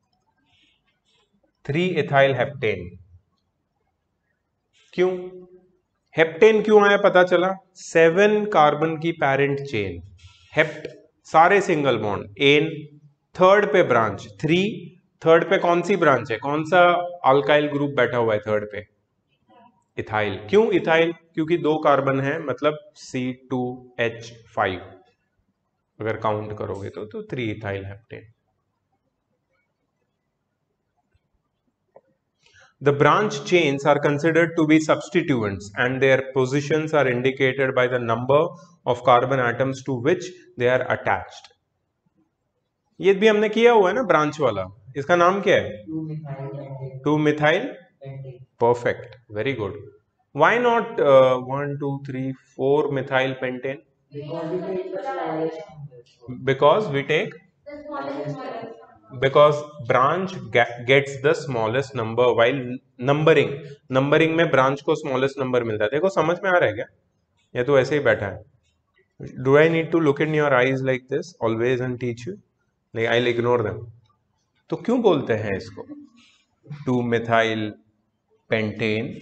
3 इथाइल हेप्टेन. क्यों हेप्टेन क्यों आया, पता चला 7 कार्बन की पेरेंट चेन, हेप्ट सारे सिंगल बॉन्ड, एन थर्ड पे ब्रांच, 3 थर्ड पे कौन सी ब्रांच है, कौन सा अल्काइल ग्रुप बैठा हुआ है थर्ड पे, इथाइल. क्यों इथाइल, क्योंकि 2 कार्बन है, मतलब C2H5 अगर काउंट करोगे तो 3 ethyl heptane. The branch chains are considered to be substituents and their positions are indicated by the number of carbon atoms to which they are attached. ये भी हमने किया हुआ है ना ब्रांच वाला, इसका नाम क्या है? 2-methyl perfect, very good. Why not 1 2 3 4 methyl pentane? Because we take because branch gets the smallest number while numbering में branch को smallest number मिलता है. देखो समझ में आ रहा है क्या? ये तो ऐसे ही बैठा है. Do I need to look in your eyes like this always and teach you? Like I'll ignore them. तो क्यों बोलते हैं इसको 2-methyl pentane?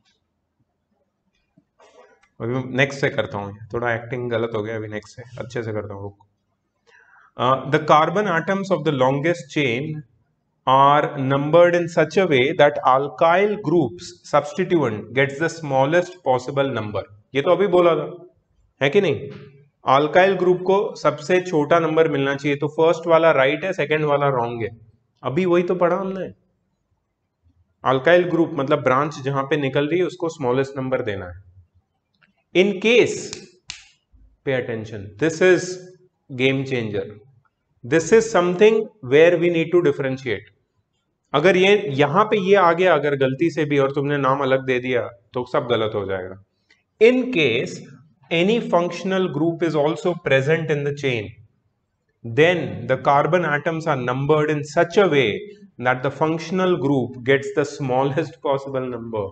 अभी नेक्स्ट से करता हूँ, थोड़ा एक्टिंग गलत हो गया, अभी नेक्स्ट से अच्छे से करता हूँ. The carbon atoms of the longest chain are numbered in such a way that alkyl group's substituent gets the smallest possible number. ये तो अभी बोला था, है कि नहीं? alkyl ग्रुप को सबसे छोटा नंबर मिलना चाहिए, तो फर्स्ट वाला राइट है, सेकंड वाला रॉन्ग है. अभी वही तो पढ़ा हमने. alkyl ग्रुप मतलब ब्रांच जहां पे निकल रही है उसको स्मॉलेस्ट नंबर देना है. In case, pay attention, this is game changer. This is something where we need to differentiate. अगर ये यहां पे ये आ गया अगर गलती से भी और तुमने नाम अलग दे दिया तो सब गलत हो जाएगा. In case any functional group is also present in the chain, then the carbon atoms are numbered in such a way that the functional group gets the smallest possible number.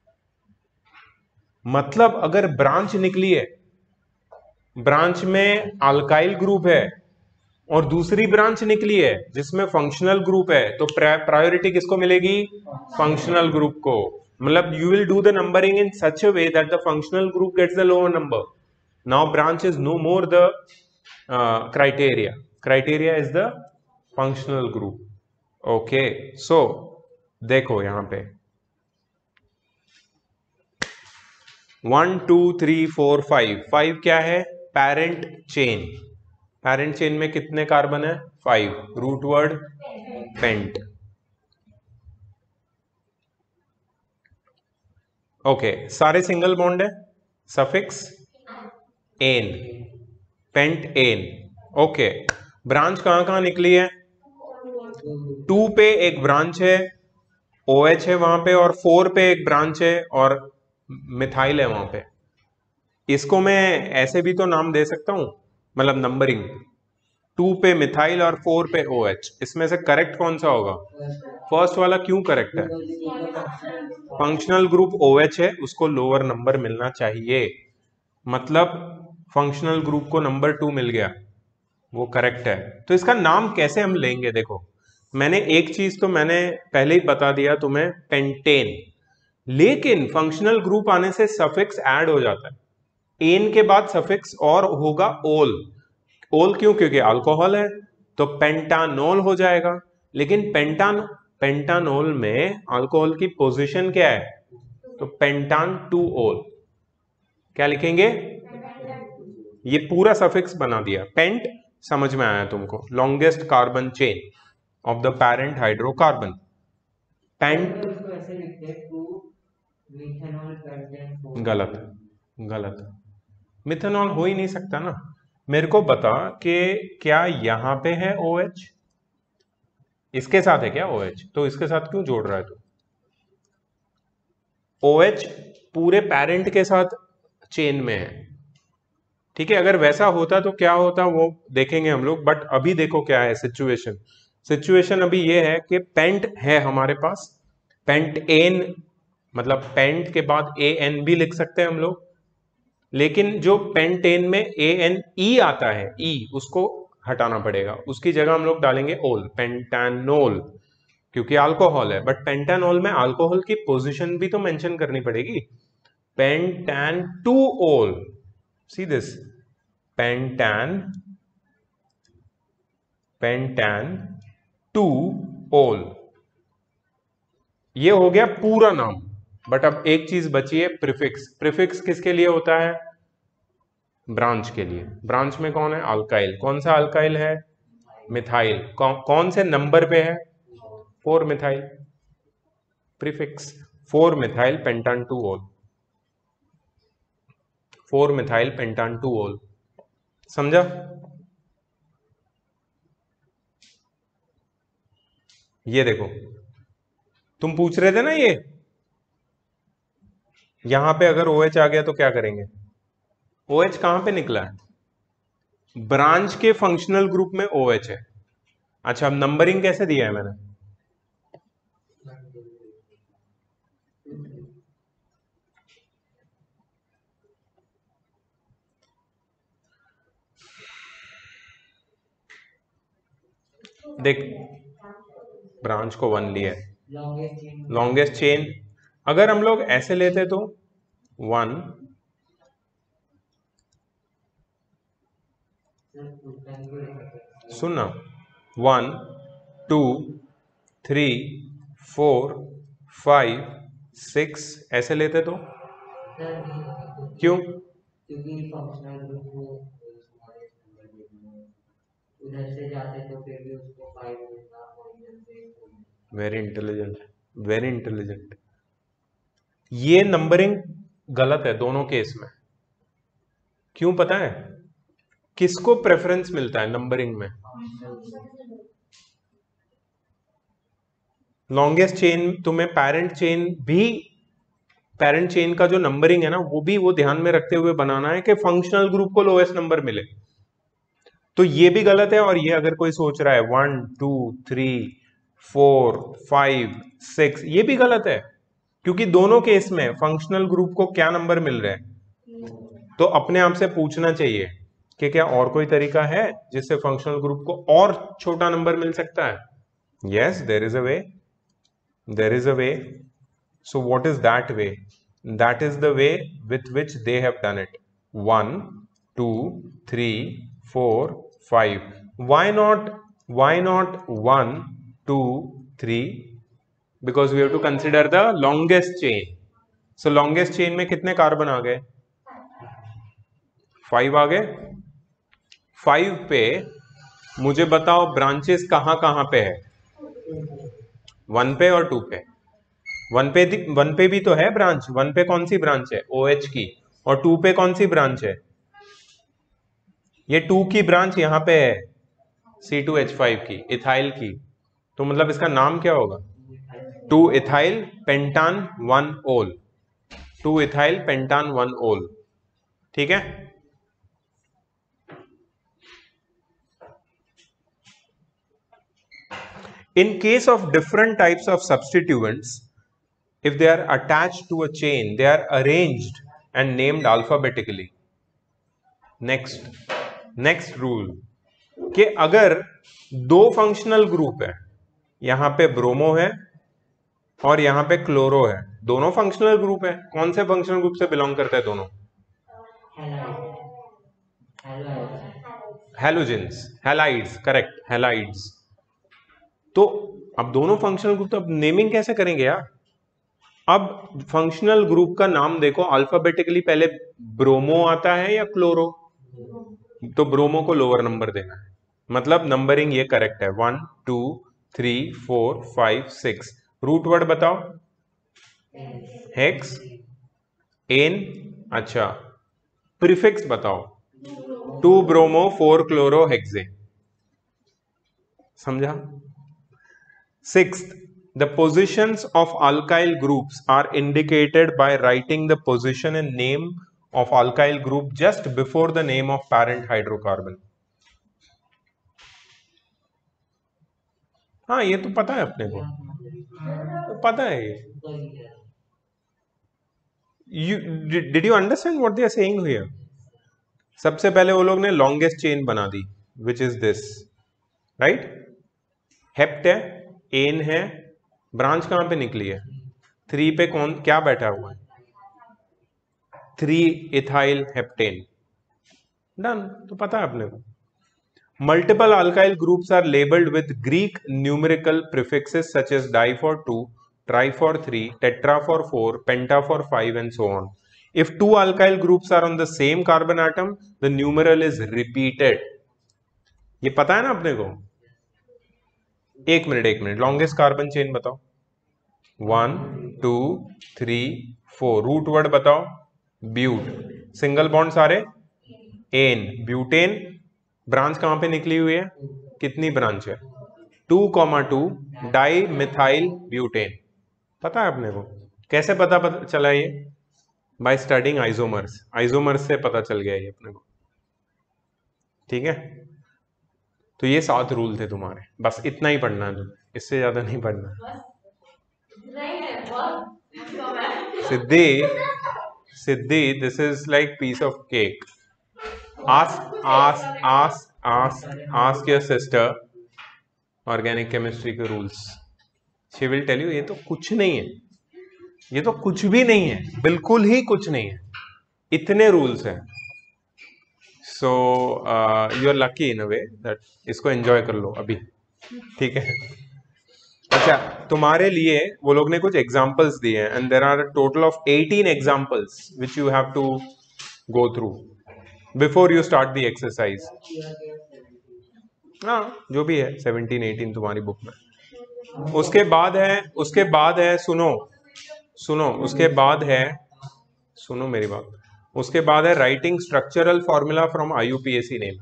मतलब अगर ब्रांच निकली है, branch में alkyl group है और दूसरी branch निकली है जिसमें फंक्शनल ग्रुप है, तो प्रायोरिटी किसको मिलेगी? फंक्शनल ग्रुप को. मतलब you will do the numbering in such a way that the functional group gets the lower number. Now branch is no more the criteria is the functional group. Okay, so देखो यहां पे 1 2 3 4 5. 5 क्या है? Parent chain. Parent chain में कितने carbon है? 5. Root word pent. Okay, सारे single bond है. Suffix ane, pent ane. Okay, branch कहां कहां निकली है? 2 पे एक ब्रांच है, OH है वहां पे, और 4 पे एक ब्रांच है और मिथाइल है वहां पे. इसको मैं ऐसे भी तो नाम दे सकता हूं, मतलब नंबरिंग. 2 पे मिथाइल और 4 पे OH. इसमें से करेक्ट कौन सा होगा? फर्स्ट वाला. क्यों करेक्ट है? फंक्शनल ग्रुप OH है, उसको लोअर नंबर मिलना चाहिए. मतलब फंक्शनल ग्रुप को नंबर 2 मिल गया, वो करेक्ट है. तो इसका नाम कैसे हम लेंगे? देखो, मैंने एक चीज तो मैंने पहले ही बता दिया तुम्हें, पेंटेन. लेकिन फंक्शनल ग्रुप आने से सफिक्स ऐड हो जाता है. एन के बाद सफिक्स और होगा ओल. ओल क्यों? क्योंकि अल्कोहल है, तो पेंटानोल हो जाएगा. लेकिन पेंटानोल में अल्कोहल की पोजीशन क्या है? तो पेंटान 2 ओल. क्या लिखेंगे? ये पूरा सफिक्स बना दिया. पेंट समझ में आया तुमको? Longest carbon chain of the parent hydrocarbon. Pent गलत. मिथेनॉल हो ही नहीं सकता ना. मेरे को बता कि क्या यहां पे है OH? इसके साथ है क्या OH? तो इसके साथ क्यों जोड़ रहा है तू? OH पूरे पेरेंट के साथ चेन में है. ठीक है, अगर वैसा होता तो क्या होता वो देखेंगे हम लोग. बट अभी देखो क्या है सिचुएशन अभी ये है कि पेंट है हमारे पास. पेंट एन मतलब पेंट के बाद AN भी लिख सकते हैं हम लोग. लेकिन जो पेंटेन में ANE आता है, E, उसको हटाना पड़ेगा. उसकी जगह हम लोग डालेंगे ओल, पेंटानोल, क्योंकि अल्कोहल है. बट पेंटानोल में अल्कोहल की पोजीशन भी तो मेंशन करनी पड़ेगी. पेंटान 2 ओल. सी दिस, पेंटान 2 ओल. ये हो गया पूरा नाम. बट अब एक चीज बची है, प्रीफिक्स. प्रीफिक्स किसके लिए होता है? ब्रांच के लिए. ब्रांच में कौन है? अल्काइल. कौन सा अल्काइल है? मिथाइल. कौन से नंबर पे है? 4 मिथाइल. प्रीफिक्स 4 मिथाइल पेंटान 2 ओल, 4 मिथाइल पेंटान 2 ओल। समझा? ये देखो, तुम पूछ रहे थे ना ये, यहां पे अगर OH आ गया तो क्या करेंगे? OH कहां पे निकला है? ब्रांच के फंक्शनल ग्रुप में OH है। अच्छा, अब नंबरिंग कैसे दिया है मैंने? देख, ब्रांच को 1 लिया है, लॉन्गेस्ट चेन। अगर हम लोग ऐसे लेते तो 1 सुनना 1 2 3 4 5 6 ऐसे लेते तो क्यों? क्योंकि फंक्शनल ग्रुप को उधर से जाते तो फिर भी उसको 5 मिलता और इधर से। Very intelligent, very intelligent. ये नंबरिंग गलत है दोनों केस में। क्यों पता है? किसको प्रेफरेंस मिलता है नंबरिंग में? लॉन्गेस्ट चेन तुम्हें पैरेंट चेन भी, पैरेंट चेन का जो नंबरिंग है ना वो भी वो ध्यान में रखते हुए बनाना है कि फंक्शनल ग्रुप को लोएस्ट नंबर मिले। तो ये भी गलत है। और ये अगर कोई सोच रहा है 1 2 3 4 5 6, ये भी गलत है, क्योंकि दोनों केस में फंक्शनल ग्रुप को क्या नंबर मिल रहे हैं। तो अपने आप से पूछना चाहिए कि क्या और कोई तरीका है जिससे फंक्शनल ग्रुप को और छोटा नंबर मिल सकता है? Yes, there is a way, there is a way. So what is that way? That is the way with which they have done it. 1 2 3 4 5. Why not 1 2 3? Because we have to consider the longest chain. So longest chain में कितने carbon आ गए? 5 आ गए। 5 पे मुझे बताओ branches कहां पे है? 1 पे और 2 पे। 1 पे भी तो है ब्रांच। 1 पे कौन सी ब्रांच है? OH की। और 2 पे कौन सी ब्रांच है? ये 2 की ब्रांच यहां पे है, C2H5 की, इथाइल की। तो मतलब इसका नाम क्या होगा? 2 इथाइल पेंटान 1 ओल, 2 इथाइल पेंटान 1 ओल। ठीक है? In case of different types of substituents, if they are attached to a chain, they are arranged and named alphabetically. Next rule कि अगर दो फंक्शनल ग्रुप है, यहां पे ब्रोमो है और यहां पे क्लोरो है, दोनों फंक्शनल ग्रुप है, कौन से फंक्शनल ग्रुप से बिलोंग करते हैं दोनों? Halogens, halides, correct, halides. तो अब दोनों फंक्शनल ग्रुप, तो अब नेमिंग कैसे करेंगे यार? अब फंक्शनल ग्रुप का नाम देखो, अल्फाबेटिकली पहले ब्रोमो आता है या क्लोरो? तो ब्रोमो को लोअर नंबर देना है, मतलब नंबरिंग ये करेक्ट है। 1 2 3 4 5 6। रूट वर्ड बताओ। हेक्स, एन, अच्छा प्रीफिक्स बताओ। 2 ब्रोमो 4 क्लोरो हेक्से। समझा? 6th, the positions of alkyl groups are indicated by writing the position and name of alkyl group just before the name of parent hydrocarbon. हाँ, ये तो पता है अपने को, तो पता है ये। Did you understand what they are saying here? सबसे पहले वो लोग ने longest chain बना दी, which is this, right? Hept है, एन है, ब्रांच कहां पे निकली है? 3 पे कौन क्या बैठा हुआ है? 3 इथाइल हेप्टेन। डन, तो पता है अपने को। Multiple alkyl groups are labelled with Greek numerical prefixes such as di for 2, tri for 3, tetra for 4, penta for 5 and so on. If 2 alkyl groups are on the same carbon atom, the numeral is repeated. ये पता है ना अपने को? एक minute, longest carbon chain बताओ। 1 2 3 4, root word बताओ, but, single bond सारे एन, ब्यूटेन, ब्रांच कहां पे निकली हुई है, कितनी ब्रांच है, 2,2 डाई मिथाइल ब्यूटेन। पता है अपने को, कैसे पता चला ये, बाय स्टडिंग आइसोमर्स, आइसोमर्स से पता चल गया ये अपने को, ठीक है। तो ये 7 रूल थे तुम्हारे, बस इतना ही पढ़ना है तुम्हें, इससे ज्यादा नहीं पढ़ना। Siddhi, Siddhi, this is like piece of cake. Ask your sister organic chemistry के rules, she will tell you ये तो कुछ नहीं है, ये तो कुछ भी नहीं है, बिल्कुल ही कुछ नहीं है, इतने रूल्स हैं। So you are lucky in a way that इसको एंजॉय कर लो अभी, ठीक है। अच्छा, तुम्हारे लिए वो लोग ने कुछ एग्जांपल्स दिए हैं, and there are a total of 18 examples which you have to go through before you start the exercise. हाँ, जो भी है 17 18 तुम्हारी बुक में। उसके बाद है सुनो उसके बाद है, सुनो मेरी बात, उसके बाद है writing structural formula from IUPAC name.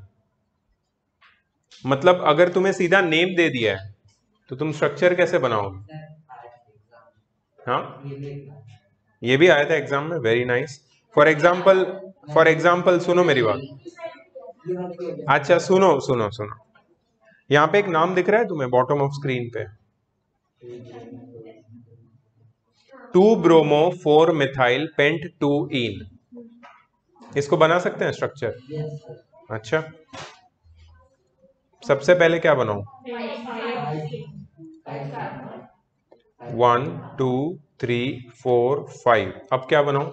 मतलब अगर तुम्हें सीधा नेम दे दिया है तो तुम स्ट्रक्चर कैसे बनाओगे? हाँ, ये भी आया था एग्जाम में, वेरी नाइस। फॉर एग्जाम्पल सुनो मेरी बात। अच्छा सुनो, यहाँ पे एक नाम दिख रहा है तुम्हें बॉटम ऑफ स्क्रीन पे, 2-ब्रोमो 4-मिथाइल पेंट 2-ईन, इसको बना सकते हैं स्ट्रक्चर। अच्छा, सबसे पहले क्या बनाऊं? 1 2 3 4 5, अब क्या बनाऊं?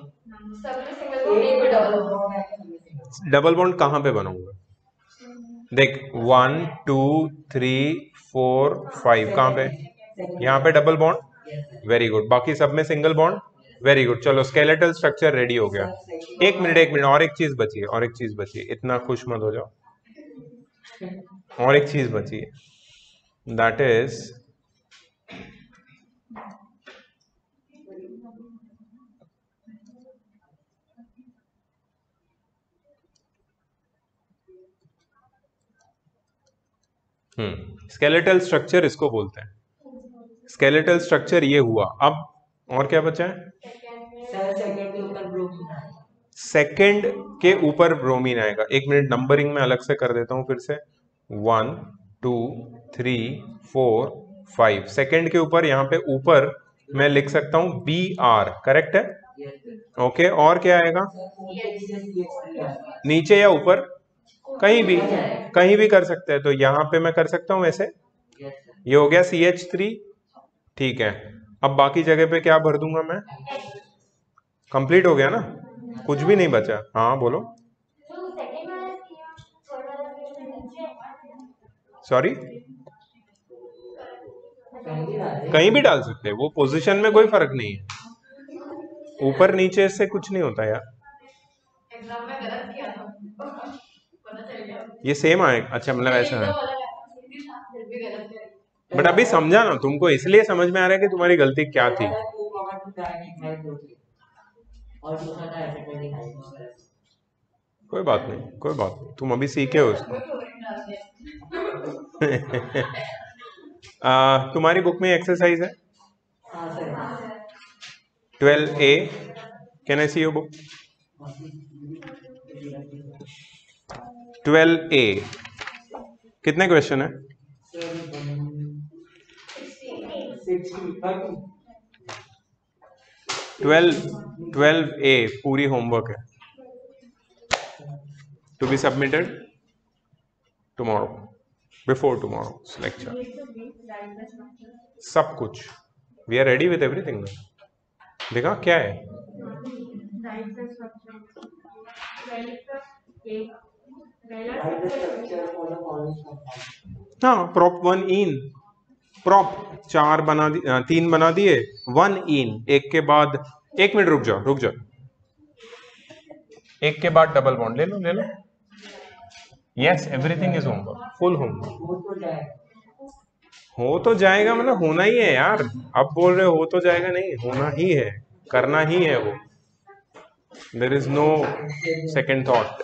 डबल बॉन्ड कहां पे बनाऊंगा? देख 1 2 3 4 5 कहां पे? यहाँ पे डबल बॉन्ड, वेरी गुड। बाकी सब में सिंगल बॉन्ड, वेरी गुड। चलो स्केलेटल स्ट्रक्चर रेडी हो गया। एक मिनट, और एक चीज बची है, इतना खुश मत हो जाओ, और एक चीज बची है, दैट इज स्केलेटल स्ट्रक्चर, इसको बोलते हैं स्केलेटल स्ट्रक्चर। ये हुआ, अब और क्या बचा है? सेकंड के ऊपर ब्रोमीन आएगा। एक मिनट, नंबरिंग में अलग से कर देता हूं फिर से, 1 2 3 4 5, सेकंड के ऊपर, यहाँ पे ऊपर मैं लिख सकता हूं BR, करेक्ट है? ओके, और क्या आएगा? नीचे या ऊपर, कहीं भी कर सकते हैं। तो यहाँ पे मैं कर सकता हूं ऐसे, ये हो गया CH3, ठीक है। अब बाकी जगह पे क्या भर दूंगा मैं? कंप्लीट हो गया ना, कुछ भी नहीं बचा। हाँ बोलो, सॉरी, कहीं भी डाल सकते हैं, वो पोजीशन में कोई फर्क नहीं है, ऊपर नीचे से कुछ नहीं होता यार। एग्जाम में गलत किया था, पता चल गया, ये सेम आए। अच्छा, मतलब ऐसा है, बट अभी समझा ना तुमको, इसलिए समझ में आ रहा है कि तुम्हारी गलती क्या थी। कोई बात नहीं, तुम अभी सीखे हो इसको। तुम्हारी बुक में एक्सरसाइज है 12A, can I see your book? 12A, कितने क्वेश्चन है? 12A पूरी होमवर्क है, to be submitted tomorrow, before tomorrow's lecture, सब कुछ। We are ready with everything. देखा क्या है? हाँ, प्रॉप 1 इन, प्रॉप 4 बना 3 बना दिए, 1 इन, एक के बाद, एक मिनट रुक जाओ, एक के बाद डबल बॉन्ड ले लो। Yes, everything is homework, full homework. हो तो जाएगा मतलब होना ही है यार। अब बोल रहे हो तो जाएगा, नहीं होना ही है, करना ही है वो। There is no second thought.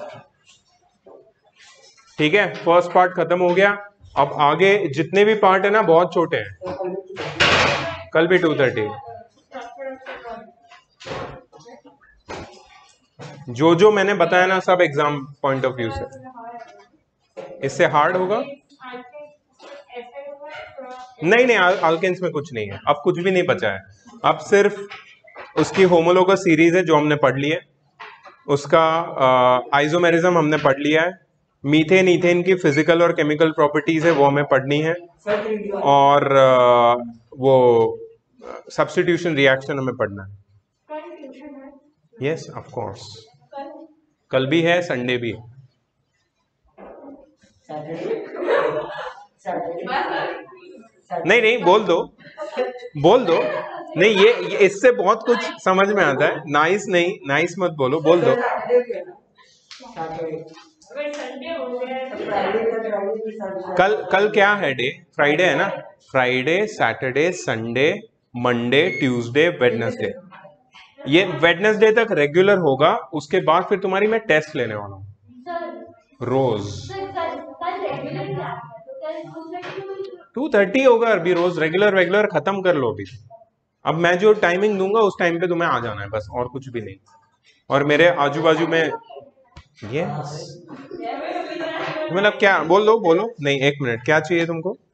ठीक है, फर्स्ट पार्ट खत्म हो गया। अब आगे जितने भी पार्ट है ना बहुत छोटे हैं। कल भी 2:30। जो जो मैंने बताया ना सब एग्जाम पॉइंट ऑफ व्यू से। इससे हार्ड होगा? नहीं नहीं, अल्केन्स में कुछ नहीं है, अब कुछ भी नहीं बचा है। अब सिर्फ उसकी होमोलोगस सीरीज है जो हमने पढ़ ली है, उसका आइसोमेरिज्म हमने पढ़ लिया है, मीथेन ईथेन की फिजिकल और केमिकल प्रॉपर्टीज है वो हमें पढ़नी है, और वो सब्स्टिट्यूशन रिएक्शन हमें पढ़ना है। यस ऑफ कोर्स, कल भी है, संडे भी है। नहीं नहीं, बोल दो बोल दो। नहीं ये इससे बहुत कुछ समझ में आता है। नाइस नहीं, नाइस मत बोलो, बोल दो। कल क्या है डे? फ्राइडे है ना? Friday, Saturday, Sunday, Monday, Tuesday, Wednesday. ये वेडनेसडे तक रेगुलर होगा, उसके बाद फिर तुम्हारी मैं टेस्ट लेने वाला हूँ रोज। 2:30 होगा अभी रोज, रेगुलर खत्म कर लो अभी। अब मैं जो टाइमिंग दूंगा उस टाइम पे तुम्हें आ जाना है बस, और कुछ भी नहीं। और मेरे आजू बाजू में ये मतलब क्या बोल दो, बोलो। नहीं 1 मिनट, क्या चाहिए तुमको?